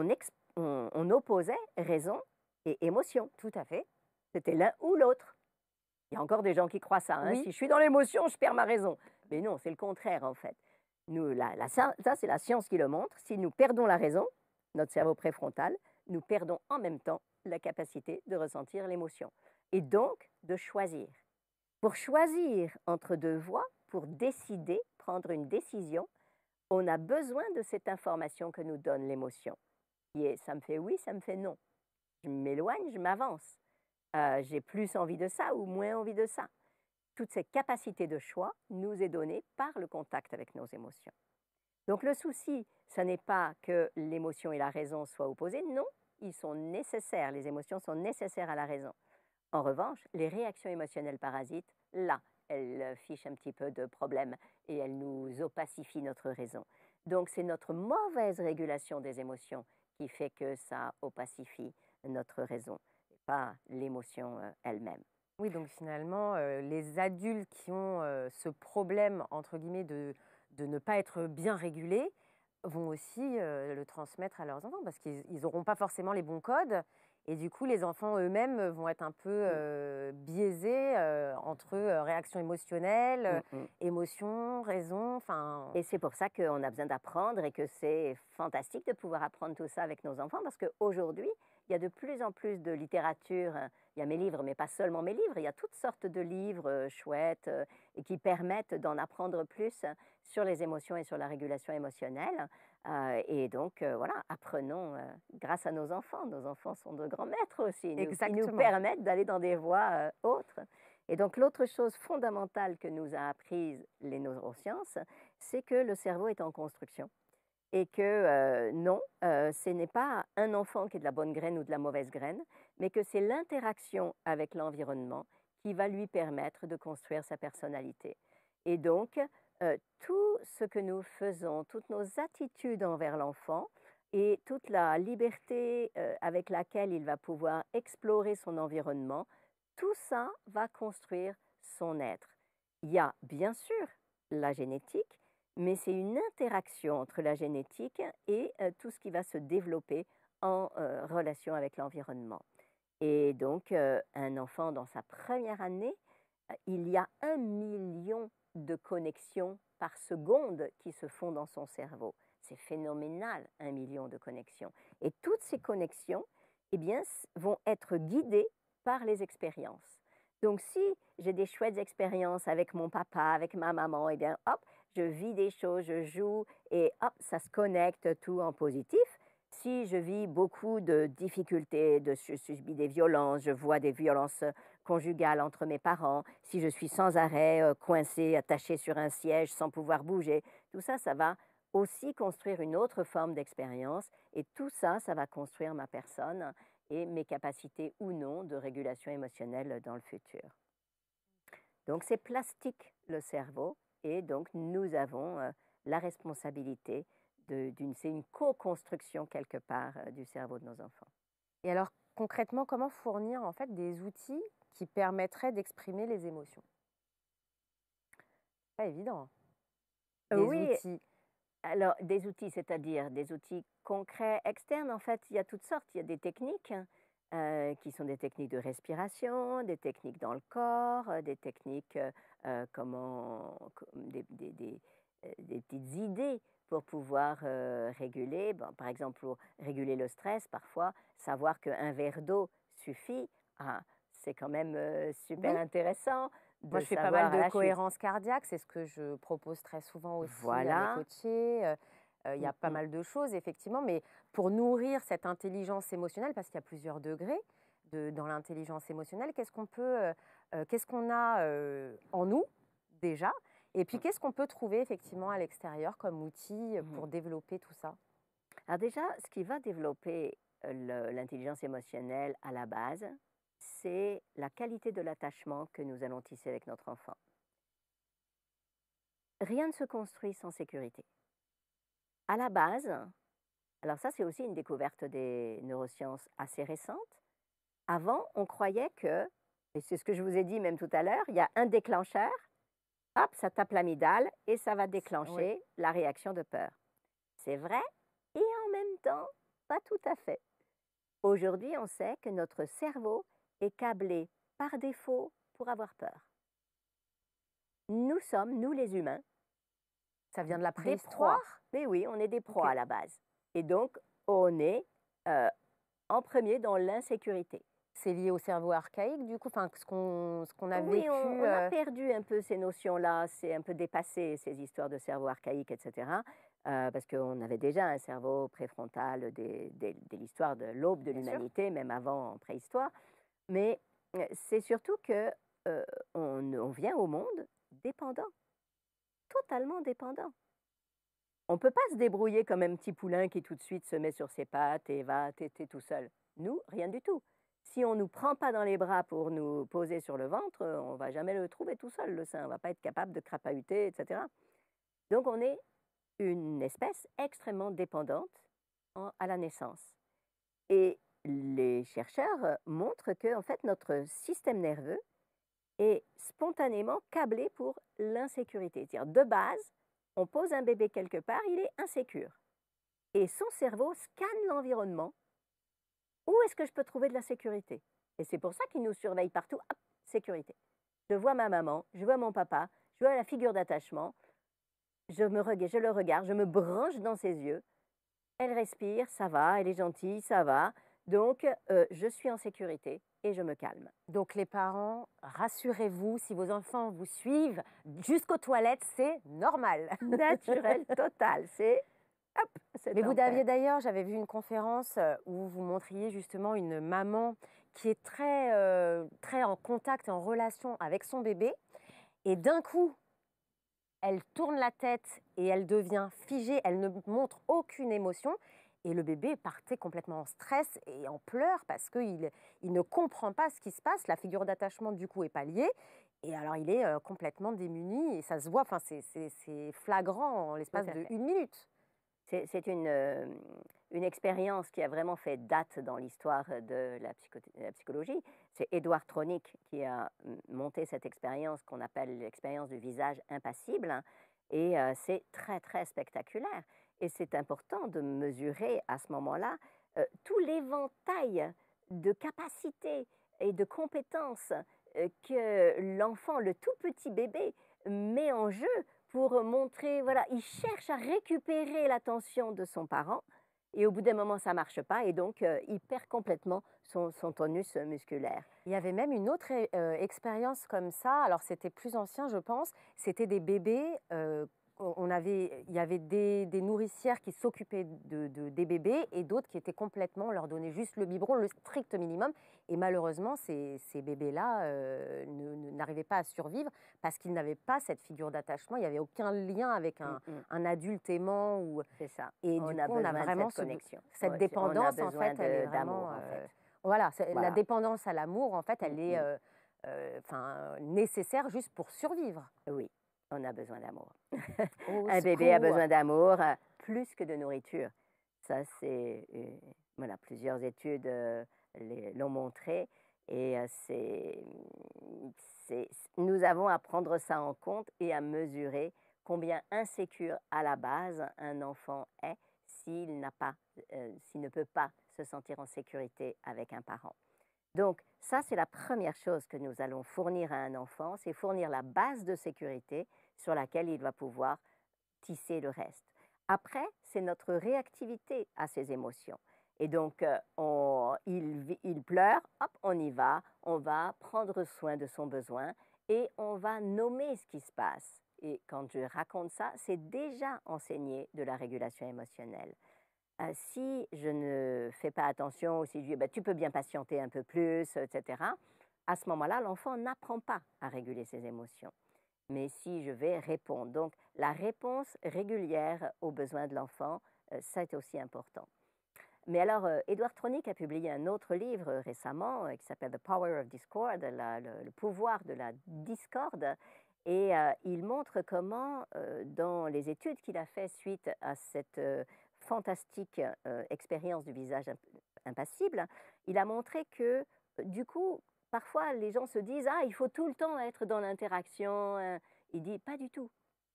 on opposait raison et émotion. Tout à fait. C'était l'un ou l'autre. Il y a encore des gens qui croient ça. Hein. Oui. Si je suis dans l'émotion, je perds ma raison. Mais non, c'est le contraire en fait. Nous, ça, c'est la science qui le montre. Si nous perdons la raison, notre cerveau préfrontal, nous perdons en même temps la capacité de ressentir l'émotion. Et donc, de choisir. Pour choisir entre deux voies, pour décider, prendre une décision, on a besoin de cette information que nous donne l'émotion. Ça me fait oui, ça me fait non. Je m'éloigne, je m'avance. J'ai plus envie de ça ou moins envie de ça. Toute cette capacité de choix nous est donnée par le contact avec nos émotions. Donc le souci, ce n'est pas que l'émotion et la raison soient opposées, non, ils sont nécessaires, les émotions sont nécessaires à la raison. En revanche, les réactions émotionnelles parasites, là, elles fichent un petit peu de problème et elles nous opacifient notre raison. Donc c'est notre mauvaise régulation des émotions qui fait que ça opacifie notre raison, et pas l'émotion elle-même. Oui, donc finalement, les adultes qui ont ce problème, entre guillemets, de ne pas être bien régulés, vont aussi le transmettre à leurs enfants parce qu'ils n'auront pas forcément les bons codes. Et du coup, les enfants eux-mêmes vont être un peu biaisés entre réaction émotionnelle, émotion, raison. Et c'est pour ça qu'on a besoin d'apprendre et que c'est fantastique de pouvoir apprendre tout ça avec nos enfants parce qu'aujourd'hui, il y a de plus en plus de littérature. Il y a mes livres, mais pas seulement mes livres. Il y a toutes sortes de livres chouettes et qui permettent d'en apprendre plus sur les émotions et sur la régulation émotionnelle. Et donc, voilà, apprenons grâce à nos enfants. Nos enfants sont de grands maîtres aussi. Ils nous permettent d'aller dans des voies autres. Et donc, l'autre chose fondamentale que nous a apprise les neurosciences, c'est que le cerveau est en construction. Et que non, ce n'est pas un enfant qui est de la bonne graine ou de la mauvaise graine, mais que c'est l'interaction avec l'environnement qui va lui permettre de construire sa personnalité. Et donc, tout ce que nous faisons, toutes nos attitudes envers l'enfant, et toute la liberté avec laquelle il va pouvoir explorer son environnement, tout ça va construire son être. Il y a bien sûr la génétique, mais c'est une interaction entre la génétique et tout ce qui va se développer en relation avec l'environnement. Et donc, un enfant dans sa première année, il y a 1 million de connexions par seconde qui se font dans son cerveau. C'est phénoménal, 1 million de connexions. Et toutes ces connexions, eh bien, vont être guidées par les expériences. Donc, si j'ai des chouettes expériences avec mon papa, avec ma maman, eh bien, hop, je vis des choses, je joue et hop, ça se connecte tout en positif. Si je vis beaucoup de difficultés, je subis des violences, je vois des violences conjugales entre mes parents, si je suis sans arrêt coincée, attachée sur un siège sans pouvoir bouger, tout ça, ça va aussi construire une autre forme d'expérience et tout ça, ça va construire ma personne et mes capacités ou non de régulation émotionnelle dans le futur. Donc c'est plastique le cerveau et donc nous avons la responsabilité c'est une co-construction quelque part du cerveau de nos enfants. Et alors, concrètement, comment fournir en fait des outils qui permettraient d'exprimer les émotions? Pas évident. Des Oui, outils. alors des outils, c'est-à-dire des outils concrets externes, en fait, il y a toutes sortes. Il y a des techniques qui sont des techniques de respiration, des techniques dans le corps, des techniques des petites idées pour pouvoir réguler. Bon, par exemple, pour réguler le stress, parfois, savoir qu'un verre d'eau suffit, c'est quand même super Oui. intéressant Moi, de je fais pas mal savoir à de la chute. cohérence cardiaque, c'est ce que je propose très souvent aussi à mes Voilà. coachés. Il y a pas mal de choses, effectivement, mais pour nourrir cette intelligence émotionnelle, parce qu'il y a plusieurs degrés dans l'intelligence émotionnelle, qu'est-ce qu'on a en nous déjà, et puis qu'est-ce qu'on peut trouver effectivement à l'extérieur comme outil pour développer tout ça? Alors déjà, ce qui va développer l'intelligence émotionnelle à la base, c'est la qualité de l'attachement que nous allons tisser avec notre enfant. Rien ne se construit sans sécurité. À la base, alors ça c'est aussi une découverte des neurosciences assez récente. Avant, on croyait que, et c'est ce que je vous ai dit même tout à l'heure, il y a un déclencheur, hop, ça tape l'amygdale et ça va Oui. déclencher la réaction de peur. C'est vrai et en même temps, pas tout à fait. Aujourd'hui, on sait que notre cerveau est câblé par défaut pour avoir peur. Nous sommes, nous les humains, Ça vient de la des proies. préhistoire? Mais oui, on est des proies Ok. à la base. Et donc, on est en premier dans l'insécurité. C'est lié au cerveau archaïque, du coup, enfin, ce qu'on a Oui, vécu. on a perdu un peu ces notions-là, c'est un peu dépassé ces histoires de cerveau archaïque, etc. Parce qu'on avait déjà un cerveau préfrontal dès l'histoire de l'aube de Bien sûr. l'humanité, même avant en préhistoire. Mais c'est surtout que on vient au monde dépendant, totalement dépendant. On ne peut pas se débrouiller comme un petit poulain qui tout de suite se met sur ses pattes et va téter tout seul. Nous, rien du tout. Si on ne nous prend pas dans les bras pour nous poser sur le ventre, on ne va jamais le trouver tout seul, le sein. On ne va pas être capable de crapahuter, etc. Donc on est une espèce extrêmement dépendante à la naissance. Et les chercheurs montrent que en fait, notre système nerveux est spontanément câblé pour l'insécurité. C'est-à-dire, de base, on pose un bébé quelque part, il est insécure. Et son cerveau scanne l'environnement. Où est-ce que je peux trouver de la sécurité? Et c'est pour ça qu'il nous surveille partout. Hop, sécurité. Je vois ma maman, je vois mon papa, je vois la figure d'attachement, je le regarde, je me branche dans ses yeux. Elle respire, ça va, elle est gentille, ça va. Donc, je suis en sécurité et je me calme. Donc les parents, rassurez-vous, si vos enfants vous suivent jusqu'aux toilettes, c'est normal. Naturel, total. C'est, hop, c'est Mais vous en paix. aviez d'ailleurs, j'avais vu une conférence où vous montriez justement une maman qui est très en contact et en relation avec son bébé. Et d'un coup, elle tourne la tête et elle devient figée, elle ne montre aucune émotion. Et le bébé partait complètement en stress et en pleurs parce qu'il ne comprend pas ce qui se passe. La figure d'attachement, du coup, est pas liée. Et alors, il est complètement démuni et ça se voit, enfin, c'est flagrant en l'espace Tout à de fait. 1 minute. C'est une expérience qui a vraiment fait date dans l'histoire de la psychologie. C'est Édouard Tronick qui a monté cette expérience qu'on appelle l'expérience du visage impassible, hein, et c'est très, très spectaculaire. Et c'est important de mesurer à ce moment-là tout l'éventail de capacités et de compétences que l'enfant, le tout petit bébé, met en jeu pour montrer, voilà, il cherche à récupérer l'attention de son parent et au bout d'un moment, ça ne marche pas et donc il perd complètement son tonus musculaire. Il y avait même une autre expérience comme ça, alors c'était plus ancien je pense, c'était des bébés, il y avait des nourricières qui s'occupaient des bébés et d'autres qui étaient complètement, on leur donnait juste le biberon, le strict minimum, et malheureusement ces bébés-là n'arrivaient pas à survivre parce qu'ils n'avaient pas cette figure d'attachement, il n'y avait aucun lien avec un adulte aimant. C'est ça, et du coup on a vraiment cette connexion. cette dépendance en fait, elle est d'amour vraiment... en fait. Voilà, Voilà. la dépendance à l'amour, en fait, elle est nécessaire juste pour survivre. Oui, on a besoin d'amour. Au Un bébé a secours. besoin d'amour plus que de nourriture. Ça, c'est voilà, plusieurs études l'ont montré et nous avons à prendre ça en compte et à mesurer combien insécure à la base un enfant est s'il ne peut pas se sentir en sécurité avec un parent. Donc ça, c'est la première chose que nous allons fournir à un enfant, c'est fournir la base de sécurité sur laquelle il va pouvoir tisser le reste. Après, c'est notre réactivité à ces émotions. Et donc, il pleure, hop, on y va, on va prendre soin de son besoin et on va nommer ce qui se passe. Et quand je raconte ça, c'est déjà enseigné de la régulation émotionnelle. Si je ne fais pas attention, ou si je dis bah, tu peux bien patienter un peu plus, etc., à ce moment-là, l'enfant n'apprend pas à réguler ses émotions. Mais si je vais répondre, donc la réponse régulière aux besoins de l'enfant, c'est aussi important. Mais alors, Édouard Tronick a publié un autre livre récemment qui s'appelle The Power of Discord, le pouvoir de la discorde, et il montre comment, dans les études qu'il a fait suite à cette fantastique expérience du visage impassible, il a montré que, du coup, parfois les gens se disent « Ah, il faut tout le temps être dans l'interaction ». Il dit « Pas du tout.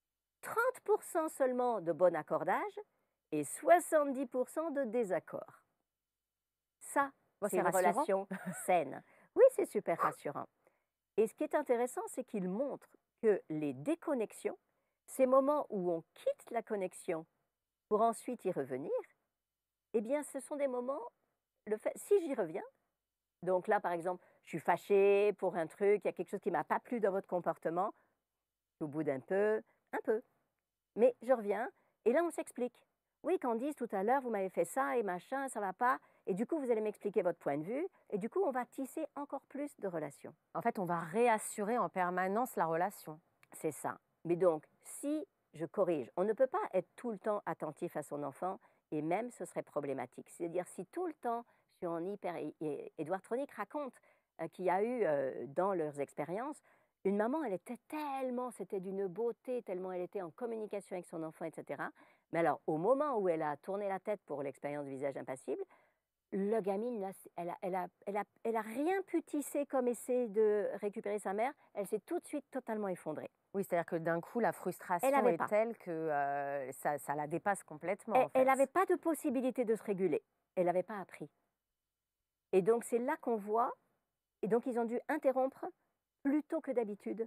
30% seulement de bon accordage et 70% de désaccord. » Ça, c'est une relation saine. Oui, c'est super rassurant. Et ce qui est intéressant, c'est qu'il montre que les déconnexions, ces moments où on quitte la connexion pour ensuite y revenir, eh bien, ce sont des moments, si j'y reviens, donc là, par exemple, je suis fâchée pour un truc, il y a quelque chose qui ne m'a pas plu dans votre comportement, au bout d'un peu, un peu, mais je reviens, et là, on s'explique. Oui, Candice, tout à l'heure, vous m'avez fait ça et machin, ça ne va pas, et du coup, vous allez m'expliquer votre point de vue, et du coup, on va tisser encore plus de relations. En fait, on va réassurer en permanence la relation. C'est ça. Mais donc, si je corrige, on ne peut pas être tout le temps attentif à son enfant, et même ce serait problématique. C'est-à-dire, si tout le temps, je suis en hyper... Et Édouard Tronick raconte qu'il y a eu, dans leurs expériences, une maman, elle était tellement, c'était d'une beauté, tellement elle était en communication avec son enfant, etc. Mais alors, au moment où elle a tourné la tête pour l'expérience du visage impassible, la gamine, elle a rien pu tisser comme essayer de récupérer sa mère. Elle s'est tout de suite totalement effondrée. Oui, c'est-à-dire que d'un coup, la frustration est telle que ça la dépasse complètement. Elle n'avait pas de possibilité de se réguler. Elle n'avait pas appris. Et donc, c'est là qu'on voit. Et donc, ils ont dû interrompre plus tôt que d'habitude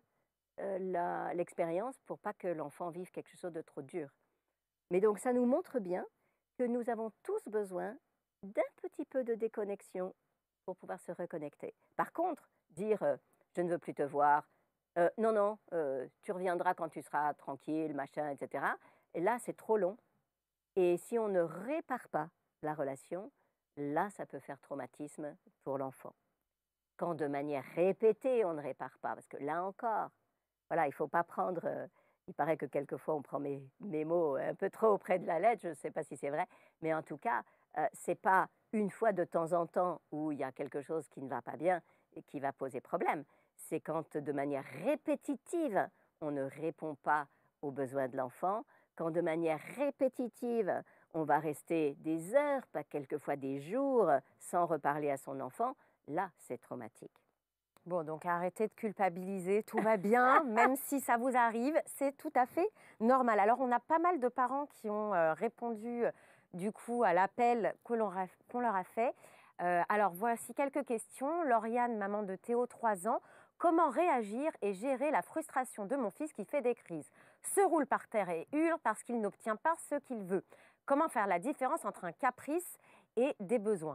l'expérience pour pas que l'enfant vive quelque chose de trop dur. Mais donc, ça nous montre bien que nous avons tous besoin d'un petit peu de déconnexion pour pouvoir se reconnecter. Par contre, dire je ne veux plus te voir, non, tu reviendras quand tu seras tranquille, machin, etc. Et là, c'est trop long. Et si on ne répare pas la relation, là, ça peut faire traumatisme pour l'enfant. Quand de manière répétée, on ne répare pas, parce que là encore, voilà, il ne faut pas prendre... il paraît que quelquefois, on prend mes mots un peu trop auprès de la lettre, je ne sais pas si c'est vrai, mais en tout cas, ce n'est pas une fois de temps en temps où il y a quelque chose qui ne va pas bien et qui va poser problème. C'est quand de manière répétitive, on ne répond pas aux besoins de l'enfant, quand de manière répétitive, on va rester des heures, pas quelquefois des jours, sans reparler à son enfant. Là, c'est traumatique. Bon, donc arrêtez de culpabiliser, tout va bien, même si ça vous arrive, c'est tout à fait normal. Alors, on a pas mal de parents qui ont répondu du coup à l'appel qu'on leur a fait. Alors, voici quelques questions. Lauriane, maman de Théo, 3 ans. Comment réagir et gérer la frustration de mon fils qui fait des crises? Se roule par terre et hurle parce qu'il n'obtient pas ce qu'il veut. Comment faire la différence entre un caprice et des besoins?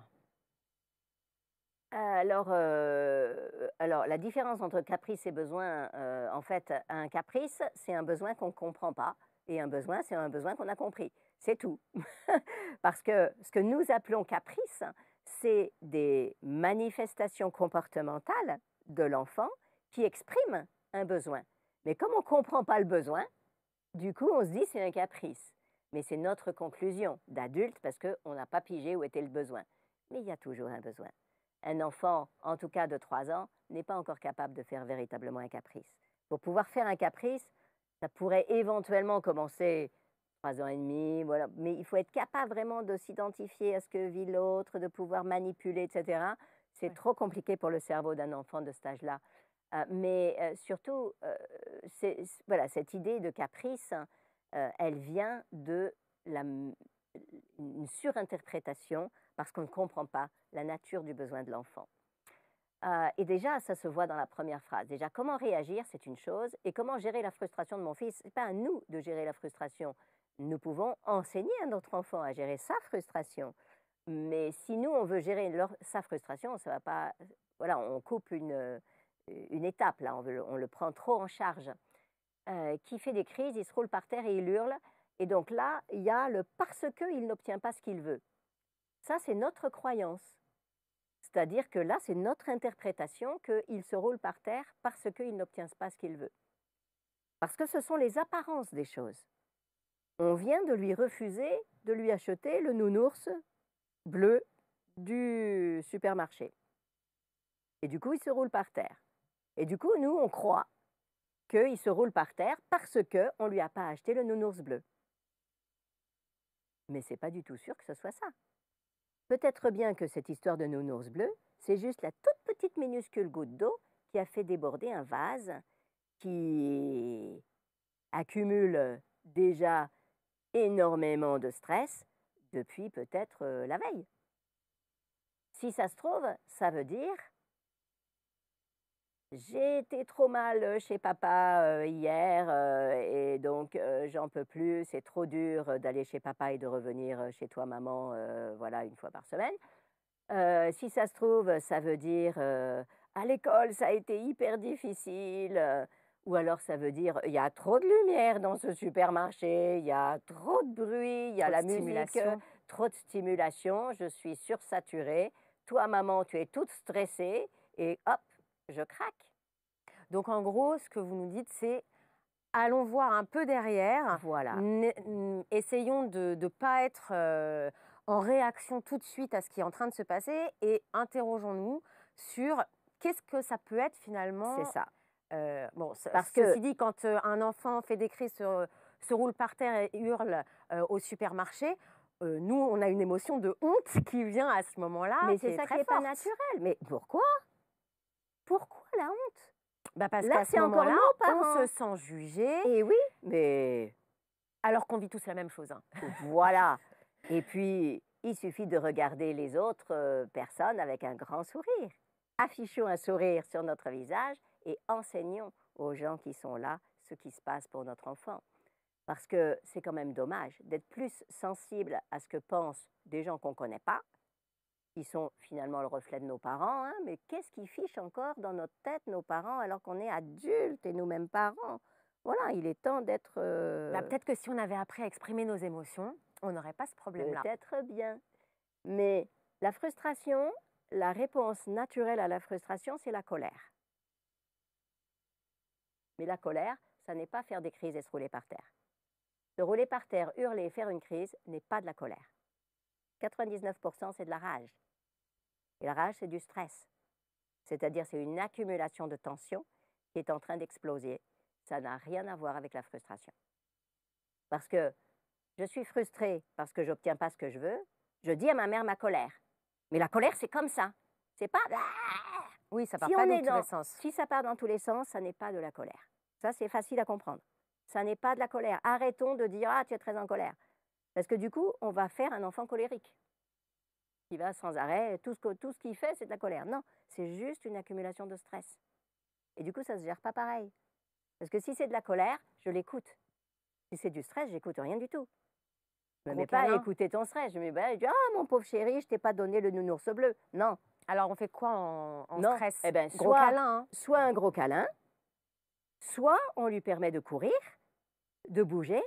Alors, la différence entre caprice et besoin, en fait, un caprice, c'est un besoin qu'on ne comprend pas, et un besoin, c'est un besoin qu'on a compris. C'est tout. Parce que ce que nous appelons caprice, c'est des manifestations comportementales de l'enfant qui expriment un besoin. Mais comme on ne comprend pas le besoin, du coup, on se dit c'est un caprice. Mais c'est notre conclusion d'adulte parce qu'on n'a pas pigé où était le besoin. Mais il y a toujours un besoin. Un enfant, en tout cas de 3 ans, n'est pas encore capable de faire véritablement un caprice. Pour pouvoir faire un caprice, ça pourrait éventuellement commencer 3 ans et demi, voilà. Mais il faut être capable vraiment de s'identifier à ce que vit l'autre, de pouvoir manipuler, etc. C'est trop compliqué pour le cerveau d'un enfant de cet âge-là. Mais surtout, voilà, cette idée de caprice, elle vient de une surinterprétation parce qu'on ne comprend pas la nature du besoin de l'enfant. Et déjà, ça se voit dans la première phrase. Déjà, comment réagir, c'est une chose, et comment gérer la frustration de mon fils, ce n'est pas à nous de gérer la frustration. Nous pouvons enseigner à notre enfant à gérer sa frustration. Mais si nous, on veut gérer sa frustration, ça va pas. Voilà, on coupe une étape, là, on le prend trop en charge. Qui fait des crises, il se roule par terre et il hurle. Et donc là, il y a le parce qu'il n'obtient pas ce qu'il veut. Ça, c'est notre croyance. C'est-à-dire que là, c'est notre interprétation qu'il se roule par terre parce qu'il n'obtient pas ce qu'il veut. Parce que ce sont les apparences des choses. On vient de lui refuser de lui acheter le nounours bleu du supermarché. Et du coup, il se roule par terre. Et du coup, nous, on croit qu'il se roule par terre parce qu'on ne lui a pas acheté le nounours bleu. Mais ce n'est pas du tout sûr que ce soit ça. Peut-être bien que cette histoire de nounours bleu, c'est juste la toute petite minuscule goutte d'eau qui a fait déborder un vase qui accumule déjà énormément de stress depuis peut-être la veille. Si ça se trouve, ça veut dire j'ai été trop mal chez papa hier et donc j'en peux plus, c'est trop dur d'aller chez papa et de revenir chez toi maman, voilà, une fois par semaine. Si ça se trouve, ça veut dire à l'école ça a été hyper difficile, ou alors ça veut dire il y a trop de lumière dans ce supermarché, il y a trop de bruit, il y a la musique, trop de stimulation, je suis sursaturée. Toi maman, tu es toute stressée et hop, je craque. Donc en gros, ce que vous nous dites, c'est allons voir un peu derrière. Voilà. Essayons de ne pas être en réaction tout de suite à ce qui est en train de se passer et interrogeons-nous sur qu'est-ce que ça peut être finalement. C'est ça. Bon, ceci dit, quand un enfant fait des cris, se roule par terre et hurle au supermarché, nous, on a une émotion de honte qui vient à ce moment-là. Mais c'est ça qui n'est pas naturel. Mais pourquoi? Pourquoi la honte? Parce qu'à ce moment-là, on se sent jugé. Et oui, mais... Alors qu'on vit tous la même chose. Hein. Voilà. Et puis, il suffit de regarder les autres personnes avec un grand sourire. Affichons un sourire sur notre visage et enseignons aux gens qui sont là ce qui se passe pour notre enfant. Parce que c'est quand même dommage d'être plus sensible à ce que pensent des gens qu'on ne connaît pas, qui sont finalement le reflet de nos parents, hein, mais qu'est-ce qui fiche encore dans notre tête nos parents alors qu'on est adultes et nous-mêmes parents? Voilà, il est temps d'être... Peut-être que si on avait appris à exprimer nos émotions, on n'aurait pas ce problème-là. Peut-être bien. Mais la frustration, la réponse naturelle à la frustration, c'est la colère. Mais la colère, ça n'est pas faire des crises et se rouler par terre. Se rouler par terre, hurler et faire une crise n'est pas de la colère. 99%, c'est de la rage. Et la rage, c'est du stress. C'est-à-dire, c'est une accumulation de tension qui est en train d'exploser. Ça n'a rien à voir avec la frustration. Parce que je suis frustrée parce que j'obtiens pas ce que je veux, je dis à ma mère ma colère. Mais la colère, c'est comme ça. C'est pas. Oui, ça part Si pas on dans est tous les dans, sens. si ça part dans tous les sens, ça n'est pas de la colère. Ça, c'est facile à comprendre. Ça n'est pas de la colère. Arrêtons de dire ah tu es très en colère, parce que du coup, on va faire un enfant colérique qui va sans arrêt tout ce qu'il fait, c'est de la colère. Non, c'est juste une accumulation de stress. Et du coup, ça se gère pas pareil. Parce que si c'est de la colère, je l'écoute. Si c'est du stress, j'écoute rien du tout. Je me Gros mets pas à câlin. écouter ton stress. Je me mets pas à dire ah mon pauvre chéri, je t'ai pas donné le nounours bleu. Non, Alors, on fait quoi en non. stress? Eh ben Gros câlin, hein. soit un gros câlin, soit on lui permet de courir, de bouger,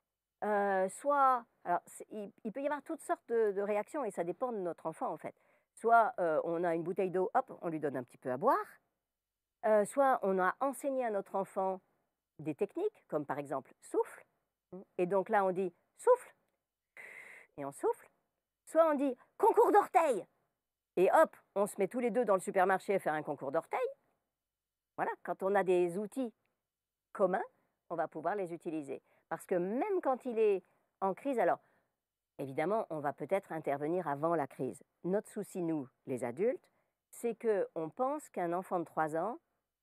soit alors il peut y avoir toutes sortes de réactions et ça dépend de notre enfant en fait. Soit on a une bouteille d'eau, hop, on lui donne un petit peu à boire. Soit on a enseigné à notre enfant des techniques, comme par exemple souffle. Et donc là, on dit souffle, et on souffle. Soit on dit concours d'orteils. Et hop, on se met tous les deux dans le supermarché à faire un concours d'orteils. Voilà, quand on a des outils communs, on va pouvoir les utiliser. Parce que même quand il est en crise, alors évidemment, on va peut-être intervenir avant la crise. Notre souci, nous, les adultes, c'est qu'on pense qu'un enfant de 3 ans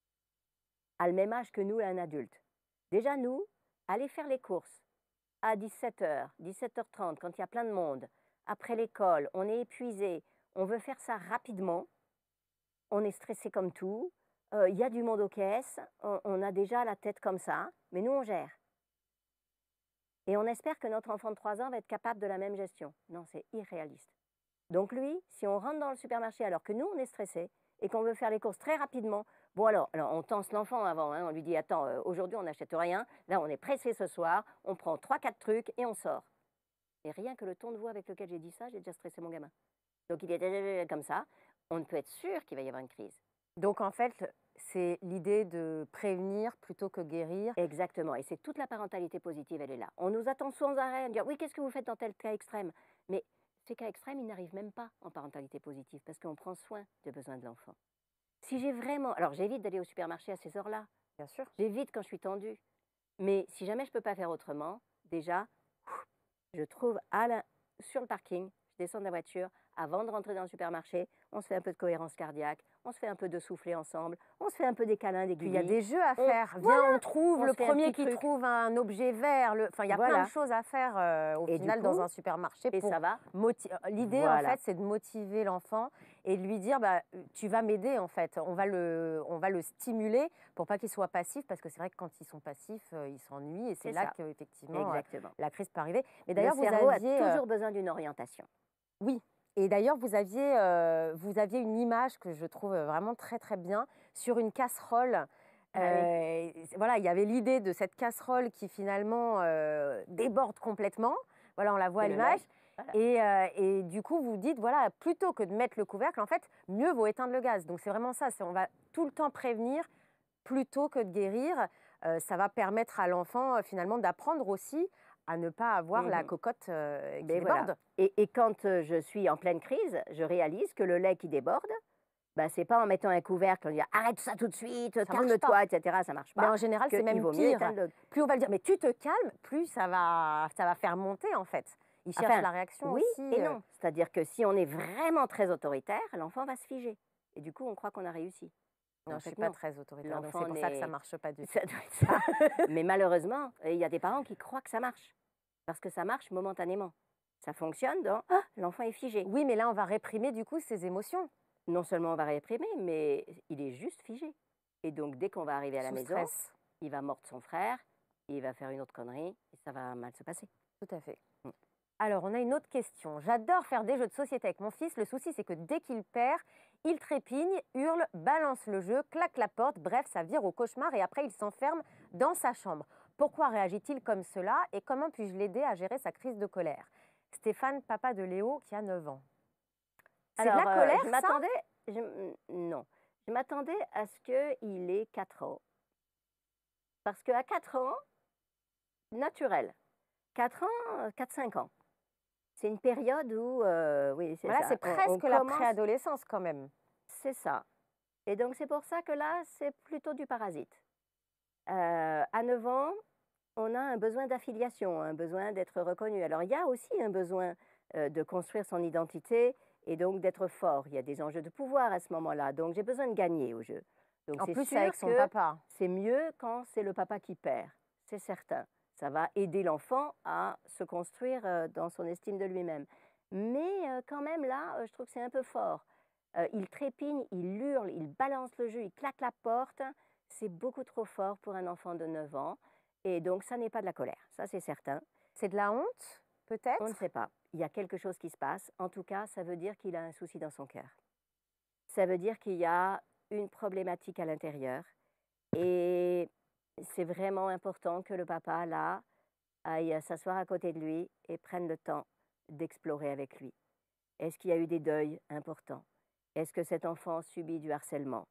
a le même âge que nous, un adulte. Déjà, nous, aller faire les courses à 17h, 17h30, quand il y a plein de monde, après l'école, on est épuisé, on veut faire ça rapidement, on est stressé comme tout, il y a du monde aux caisses, on a déjà la tête comme ça, mais nous, on gère. Et on espère que notre enfant de 3 ans va être capable de la même gestion. Non, c'est irréaliste. Donc lui, si on rentre dans le supermarché alors que nous, on est stressé et qu'on veut faire les courses très rapidement, bon alors on tense l'enfant avant, hein, on lui dit attends, aujourd'hui on n'achète rien, là on est pressé ce soir, on prend 3-4 trucs et on sort. Et rien que le ton de voix avec lequel j'ai dit ça, j'ai déjà stressé mon gamin. Donc il est comme ça, on peut être sûr qu'il va y avoir une crise. Donc, en fait, c'est l'idée de prévenir plutôt que guérir. Exactement, et c'est toute la parentalité positive, elle est là. On nous attend sans arrêt à dire oui, qu'est-ce que vous faites dans tel cas extrême? Mais ces cas extrêmes, ils n'arrivent même pas en parentalité positive parce qu'on prend soin des besoins de l'enfant. Si j'ai vraiment. Alors j'évite d'aller au supermarché à ces heures-là. Bien sûr. J'évite quand je suis tendue. Mais si jamais je ne peux pas faire autrement, déjà, je trouve sur le parking, je descends de la voiture, avant de rentrer dans le supermarché, on se fait un peu de cohérence cardiaque, on se fait un peu de souffler ensemble, on se fait un peu des câlins, des Puis il y a guillis. des jeux à faire. Viens, Voilà, on trouve on le se fait un premier petit qui truc. trouve un objet vert. Enfin, il y a plein Voilà. de choses à faire au Et du final coup, dans un supermarché. Et ça va. L'idée, en fait, c'est de motiver l'enfant et de lui dire bah, tu vas m'aider, en fait. On va le stimuler pour pas qu'il soit passif, parce que c'est vrai que quand ils sont passifs, ils s'ennuient et c'est là qu'effectivement la crise peut arriver. Mais d'ailleurs, le cerveau a toujours besoin d'une orientation. Oui. Et d'ailleurs, vous aviez une image que je trouve vraiment très très bien sur une casserole. Voilà, il y avait l'idée de cette casserole qui finalement déborde complètement. Voilà, on la voit à l'image. Voilà. Et du coup, vous dites, voilà, plutôt que de mettre le couvercle, en fait, mieux vaut éteindre le gaz. Donc c'est vraiment ça, on va tout le temps prévenir plutôt que de guérir. Ça va permettre à l'enfant finalement d'apprendre aussi à ne pas avoir la cocotte qui déborde. Voilà. Et quand je suis en pleine crise, je réalise que le lait qui déborde, bah, c'est pas en mettant un couvercle, on dit arrête ça tout de suite, calme-toi, etc. Ça marche pas. Mais en général, c'est même pire. Plus on va le dire, mais tu te calmes, plus ça va faire monter en fait. Il cherche la réaction oui aussi. Et non. C'est-à-dire que si on est vraiment très autoritaire, l'enfant va se figer. Et du coup, on croit qu'on a réussi. Non, je ne suis pas très autoritaire, donc c'est pour ça que ça ne marche pas du tout. Ça doit être ça. Mais malheureusement, il y a des parents qui croient que ça marche. Parce que ça marche momentanément. Ça fonctionne, donc l'enfant est figé. Oui, mais là, on va réprimer du coup ses émotions. Non seulement on va réprimer, mais il est juste figé. Et donc, dès qu'on va arriver à la maison, il va mordre son frère, il va faire une autre connerie, et ça va mal se passer. Tout à fait. Alors, on a une autre question. J'adore faire des jeux de société avec mon fils. Le souci, c'est que dès qu'il perd, il trépigne, hurle, balance le jeu, claque la porte. Bref, ça vire au cauchemar et après, il s'enferme dans sa chambre. Pourquoi réagit-il comme cela et comment puis-je l'aider à gérer sa crise de colère? Stéphane, papa de Léo, qui a 9 ans. C'est de la colère, Non. Je m'attendais à ce qu'il ait 4 ans. Parce qu'à 4 ans, naturel. 4 ans, 4-5 ans. C'est une période où, oui, c'est ça. C'est presque la préadolescence quand même. C'est ça. Et donc, c'est pour ça que là, c'est plutôt du parasite. À 9 ans, On a un besoin d'affiliation, un besoin d'être reconnu. Alors, il y a aussi un besoin de construire son identité et donc d'être fort. Il y a des enjeux de pouvoir à ce moment-là. Donc, j'ai besoin de gagner au jeu. Donc, En c'est plus, c'est avec sûr son que papa. c'est mieux quand c'est le papa qui perd. C'est certain. Ça va aider l'enfant à se construire dans son estime de lui-même. Mais quand même, là, je trouve que c'est un peu fort. Il trépigne, il hurle, il balance le jeu, il claque la porte. C'est beaucoup trop fort pour un enfant de 9 ans. Et donc, ça n'est pas de la colère, ça c'est certain. C'est de la honte, On ne peut-être? sait pas. Il y a quelque chose qui se passe. En tout cas, ça veut dire qu'il a un souci dans son cœur. Ça veut dire qu'il y a une problématique à l'intérieur. Et c'est vraiment important que le papa, là, aille s'asseoir à côté de lui et prenne le temps d'explorer avec lui. Est-ce qu'il y a eu des deuils importants? Est-ce que cet enfant subit du harcèlement?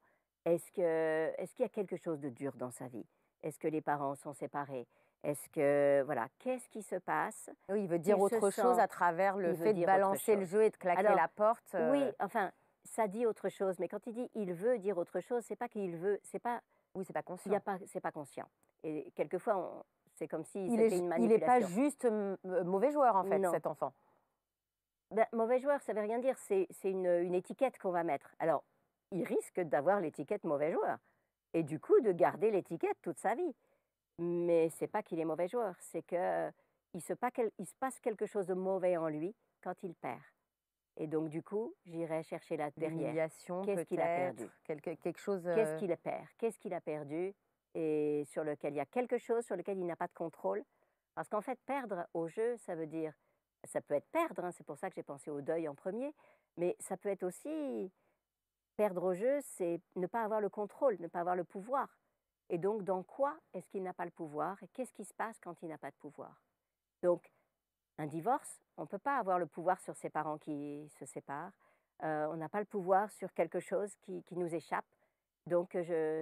Est-ce qu'il y a quelque chose de dur dans sa vie? Est-ce que les parents sont séparés? Est-ce que, voilà, qu'est-ce qui se passe? Oui, il veut dire Qu'il se autre chose sent, à travers le il veut fait de dire autre balancer le chose. jeu et de claquer Alors, la porte. oui, enfin, ça dit autre chose, mais quand il dit il veut dire autre chose, c'est pas qu'il veut, c'est pas, Oui, c'est pas il y a conscient. pas, c'est pas conscient. Et quelquefois, c'est comme si Il c'était est, une il est pas manipulation. juste mauvais joueur, en fait, Non. cet enfant. Ben, mauvais joueur, ça veut rien dire, c'est une étiquette qu'on va mettre. Alors, il risque d'avoir l'étiquette mauvais joueur et du coup de garder l'étiquette toute sa vie. Mais c'est pas qu'il est mauvais joueur, c'est que il se passe quelque chose de mauvais en lui quand il perd. Et donc du coup, j'irai chercher là derrière. L'humiliation, Qu'est-ce qu'il a perdu? peut-être, quelque chose. Qu'est-ce qu'il perd? Qu'est-ce qu'il a perdu? Et sur lequel il y a quelque chose sur lequel il n'a pas de contrôle. Parce qu'en fait, perdre au jeu, ça veut dire, ça peut être perdre, hein, c'est pour ça que j'ai pensé au deuil en premier, mais ça peut être aussi perdre au jeu, c'est ne pas avoir le contrôle, ne pas avoir le pouvoir. Et donc, dans quoi est-ce qu'il n'a pas le pouvoir et qu'est-ce qui se passe quand il n'a pas de pouvoir? Donc, un divorce, on ne peut pas avoir le pouvoir sur ses parents qui se séparent. On n'a pas le pouvoir sur quelque chose qui nous échappe. Donc,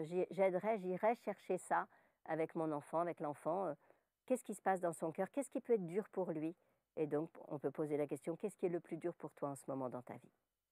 j'irai chercher ça avec mon enfant, avec l'enfant. Qu'est-ce qui se passe dans son cœur? Qu'est-ce qui peut être dur pour lui? Et donc, on peut poser la question, qu'est-ce qui est le plus dur pour toi en ce moment dans ta vie?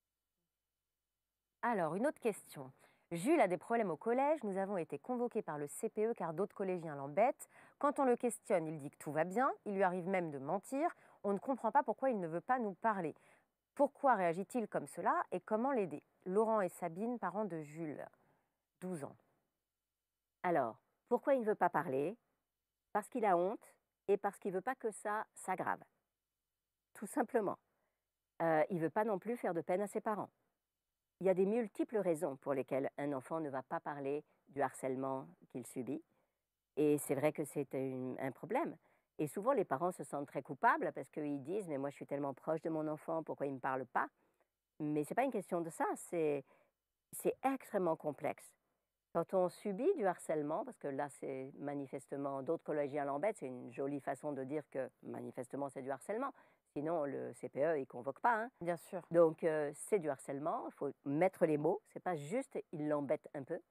Alors, une autre question. Jules a des problèmes au collège. Nous avons été convoqués par le CPE car d'autres collégiens l'embêtent. Quand on le questionne, il dit que tout va bien. Il lui arrive même de mentir. On ne comprend pas pourquoi il ne veut pas nous parler. Pourquoi réagit-il comme cela et comment l'aider? Laurent et Sabine, parents de Jules, 12 ans. Alors, pourquoi il ne veut pas parler? Parce qu'il a honte et parce qu'il ne veut pas que ça s'aggrave. Tout simplement. Il ne veut pas non plus faire de peine à ses parents. Il y a des multiples raisons pour lesquelles un enfant ne va pas parler du harcèlement qu'il subit. Et c'est vrai que c'est un problème. Et souvent, les parents se sentent très coupables parce qu'ils disent: mais moi, je suis tellement proche de mon enfant, pourquoi il ne me parle pas? Mais ce n'est pas une question de ça, c'est extrêmement complexe. Quand on subit du harcèlement, parce que là, c'est manifestement, d'autres collégiens l'embêtent, c'est une jolie façon de dire que manifestement, c'est du harcèlement. Sinon, le CPE, il ne convoque pas, hein. Bien sûr. Donc, c'est du harcèlement, il faut mettre les mots, c'est pas juste il l'embête un peu.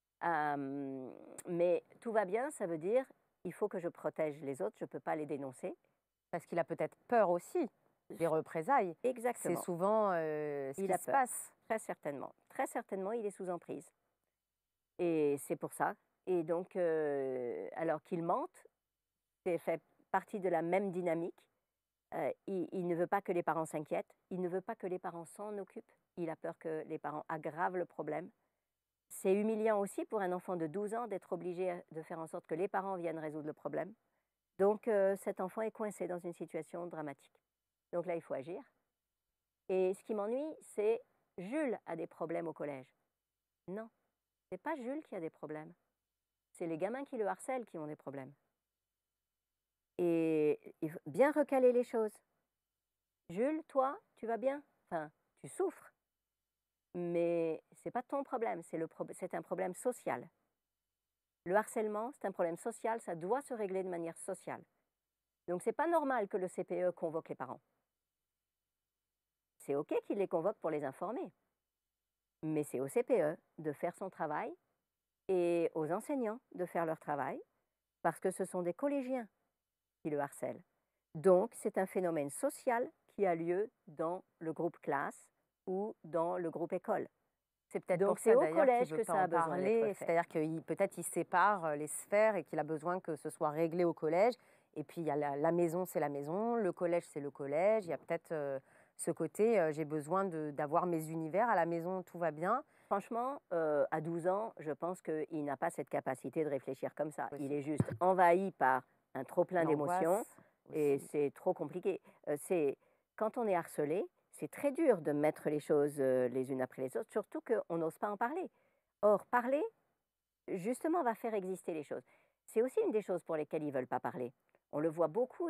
Mais tout va bien, ça veut dire il faut que je protège les autres, je ne peux pas les dénoncer. Parce qu'il a peut-être peur aussi des représailles. C'est Exactement. souvent ce Il qui a se peur, passe. très certainement. Très certainement, il est sous emprise. Et c'est pour ça. Et donc, alors qu'il mente, c'est fait partie de la même dynamique. Il ne veut pas que les parents s'inquiètent, il ne veut pas que les parents s'en occupent, il a peur que les parents aggravent le problème. C'est humiliant aussi pour un enfant de 12 ans d'être obligé de faire en sorte que les parents viennent résoudre le problème. Donc, cet enfant est coincé dans une situation dramatique. Donc là, il faut agir. Et ce qui m'ennuie, c'est Jules a des problèmes au collège. Non, c'est pas Jules qui a des problèmes. C'est les gamins qui le harcèlent qui ont des problèmes. Et il faut bien recaler les choses. Jules, toi, tu vas bien? Enfin, tu souffres. Mais ce n'est pas ton problème, c'est un problème social. Le harcèlement, c'est un problème social, ça doit se régler de manière sociale. Donc, ce n'est pas normal que le CPE convoque les parents. C'est OK qu'il les convoque pour les informer. Mais c'est au CPE de faire son travail et aux enseignants de faire leur travail parce que ce sont des collégiens qui le harcèlent. Donc, c'est un phénomène social qui a lieu dans le groupe classe ou dans le groupe école. C'est peut-être Donc pour c'est ça au d'ailleurs qu'il collège veut que pas ça a en besoin d'être parler. fait. C'est-à-dire qu'il peut-être il sépare les sphères et qu'il a besoin que ce soit réglé au collège. Et puis il y a la maison, c'est la maison, le collège, c'est le collège. Il y a peut-être ce côté, j'ai besoin d'avoir mes univers. À la maison, tout va bien. Franchement, à 12 ans, je pense qu'il n'a pas cette capacité de réfléchir comme ça. Il Possible. est juste envahi par un trop-plein d'émotions L'angoisse et aussi. c'est trop compliqué. Quand on est harcelé, c'est très dur de mettre les choses les unes après les autres, surtout qu'on n'ose pas en parler. Or, parler, justement, va faire exister les choses. C'est aussi une des choses pour lesquelles ils ne veulent pas parler. On le voit beaucoup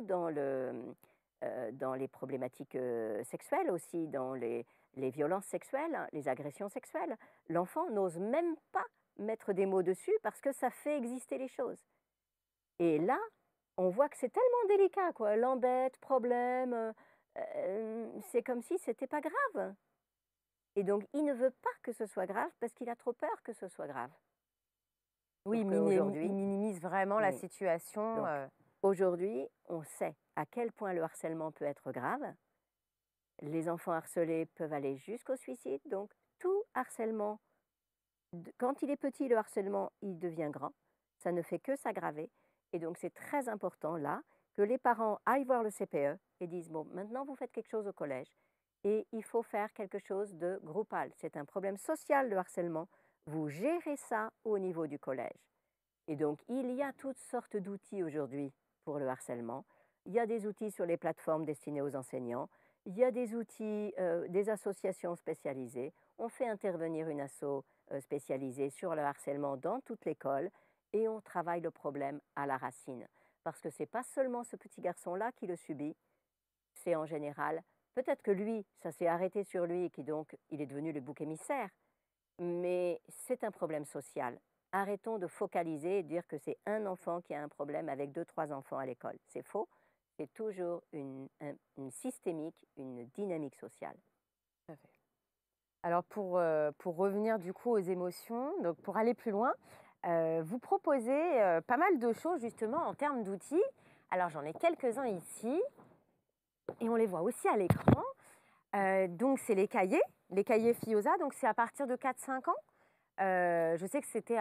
dans les problématiques sexuelles aussi, dans les violences sexuelles, hein, les agressions sexuelles. L'enfant n'ose même pas mettre des mots dessus parce que ça fait exister les choses. Et là, on voit que c'est tellement délicat, quoi. L'embête, problème, c'est comme si c'était pas grave. Et donc, il ne veut pas que ce soit grave parce qu'il a trop peur que ce soit grave. Oui, Sauf il qu'aujourd'hui, minimise vraiment la oui. situation. Donc, aujourd'hui, on sait à quel point le harcèlement peut être grave. Les enfants harcelés peuvent aller jusqu'au suicide. Donc, tout harcèlement, quand il est petit, le harcèlement, il devient grand. Ça ne fait que s'aggraver. Et donc, c'est très important, là, que les parents aillent voir le CPE et disent, bon, maintenant, vous faites quelque chose au collège. Et il faut faire quelque chose de groupal. C'est un problème social, le harcèlement. Vous gérez ça au niveau du collège. Et donc, il y a toutes sortes d'outils aujourd'hui pour le harcèlement. Il y a des outils sur les plateformes destinées aux enseignants. Il y a des outils, des associations spécialisées. On fait intervenir une asso spécialisée sur le harcèlement dans toute l'école et on travaille le problème à la racine. Parce que ce n'est pas seulement ce petit garçon-là qui le subit, c'est en général, peut-être que lui, ça s'est arrêté sur lui et donc il est devenu le bouc émissaire, mais c'est un problème social. Arrêtons de focaliser et de dire que c'est un enfant qui a un problème avec 2, 3 enfants à l'école. C'est faux. C'est toujours une systémique, une dynamique sociale. Tout à fait. Alors pour revenir du coup aux émotions, donc pour aller plus loin, vous proposez pas mal de choses justement en termes d'outils. Alors j'en ai quelques-uns ici et on les voit aussi à l'écran. Donc c'est les cahiers FIOSA, donc c'est à partir de 4-5 ans. Je sais que c'était,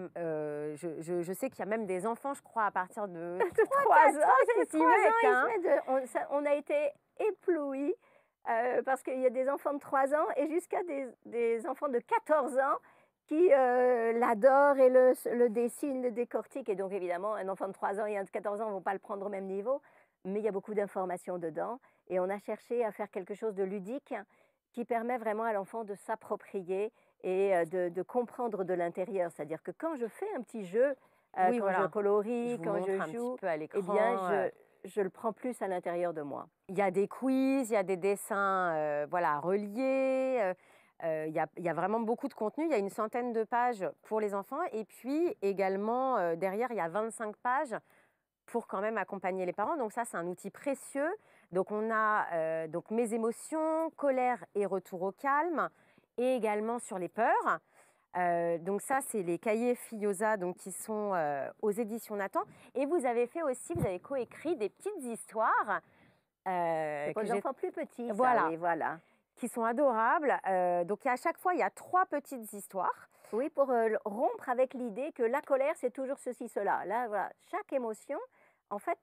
je sais qu'il y a même des enfants, je crois, à partir de 3 ans, qui s'y mettent. Hein. On a été éblouis parce qu'il y a des enfants de 3 ans et jusqu'à des enfants de 14 ans qui l'adorent et le dessinent, le décortiquent. Et donc évidemment, un enfant de 3 ans et un de 14 ans ne vont pas le prendre au même niveau, mais il y a beaucoup d'informations dedans. Et on a cherché à faire quelque chose de ludique qui permet vraiment à l'enfant de s'approprier et de comprendre de l'intérieur. C'est-à-dire que quand je fais un petit jeu, Oui, quand voilà. je colorie, Je vous quand montre je un joue, petit peu à l'écran. eh bien, je le prends plus à l'intérieur de moi. Il y a des quiz, il y a des dessins voilà, reliés. Il y a vraiment beaucoup de contenu. Il y a une centaine de pages pour les enfants. Et puis également, derrière, il y a 25 pages pour quand même accompagner les parents. Donc ça, c'est un outil précieux. Donc on a donc mes émotions, colère et retour au calme, et également sur les peurs. Donc ça, c'est les cahiers FIOSA donc, qui sont aux éditions Nathan. Et vous avez coécrit des petites histoires. Pour les enfants plus petits, ça, voilà, oui, voilà. Qui sont adorables. Donc à chaque fois, il y a 3 petites histoires. Oui, pour rompre avec l'idée que la colère, c'est toujours ceci, cela. Là, voilà, chaque émotion, en fait,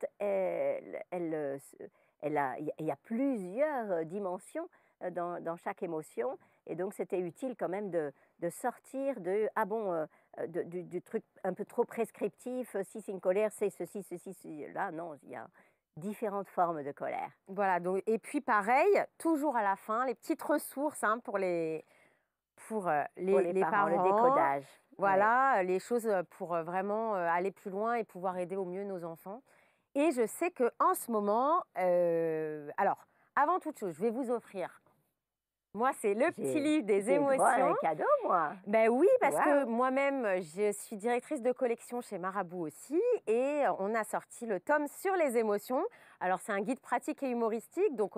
il y a plusieurs dimensions dans chaque émotion. Et donc, c'était utile quand même de sortir du truc un peu trop prescriptif. Si c'est une colère, c'est ceci, là. Non, il y a différentes formes de colère. Voilà, donc, et puis pareil, toujours à la fin, les petites ressources hein, pour les parents, le décodage. Voilà, les choses pour vraiment aller plus loin et pouvoir aider au mieux nos enfants. Et je sais qu'en ce moment, alors, avant toute chose, je vais vous offrir. Moi, c'est le petit livre des émotions. J'ai droit à un cadeau, moi. Ben oui, parce que moi-même, je suis directrice de collection chez Marabout aussi. Et on a sorti le tome sur les émotions. Alors, c'est un guide pratique et humoristique. Donc,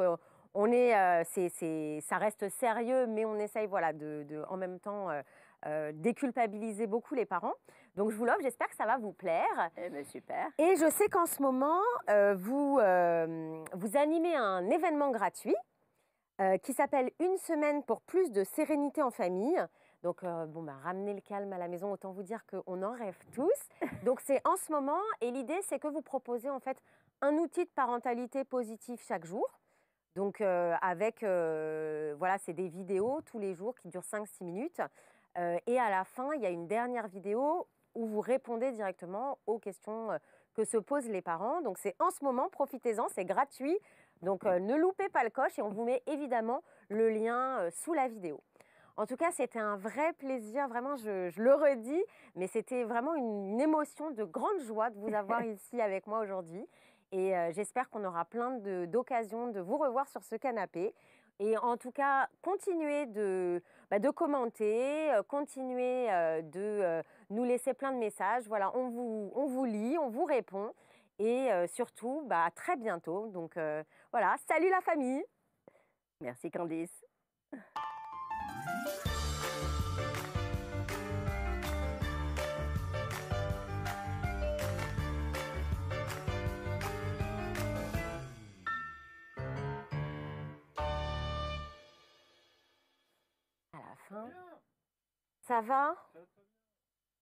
ça reste sérieux, mais on essaye voilà, en même temps déculpabiliser beaucoup les parents. Donc, je vous l'offre. J'espère que ça va vous plaire. Eh bien, super. Et je sais qu'en ce moment, vous animez un événement gratuit qui s'appelle « Une semaine pour plus de sérénité en famille ». Donc, bon, bah, ramener le calme à la maison, autant vous dire qu'on en rêve tous. Donc, c'est en ce moment. Et l'idée, c'est que vous proposez en fait un outil de parentalité positive chaque jour. Donc, avec, voilà, c'est des vidéos tous les jours qui durent 5-6 minutes. Et à la fin, il y a une dernière vidéo où vous répondez directement aux questions que se posent les parents. Donc, c'est en ce moment, profitez-en, c'est gratuit. Donc, ne loupez pas le coche et on vous met évidemment le lien sous la vidéo. En tout cas, c'était un vrai plaisir, vraiment, je le redis, mais c'était vraiment une émotion de grande joie de vous avoir ici avec moi aujourd'hui. Et j'espère qu'on aura plein d'occasions de vous revoir sur ce canapé. Et en tout cas, continuez de commenter, continuez de nous laisser plein de messages. Voilà, on vous lit, on vous répond. Et surtout, bah, à très bientôt. Donc voilà, salut la famille! Merci Candice. À la fin. Ça va?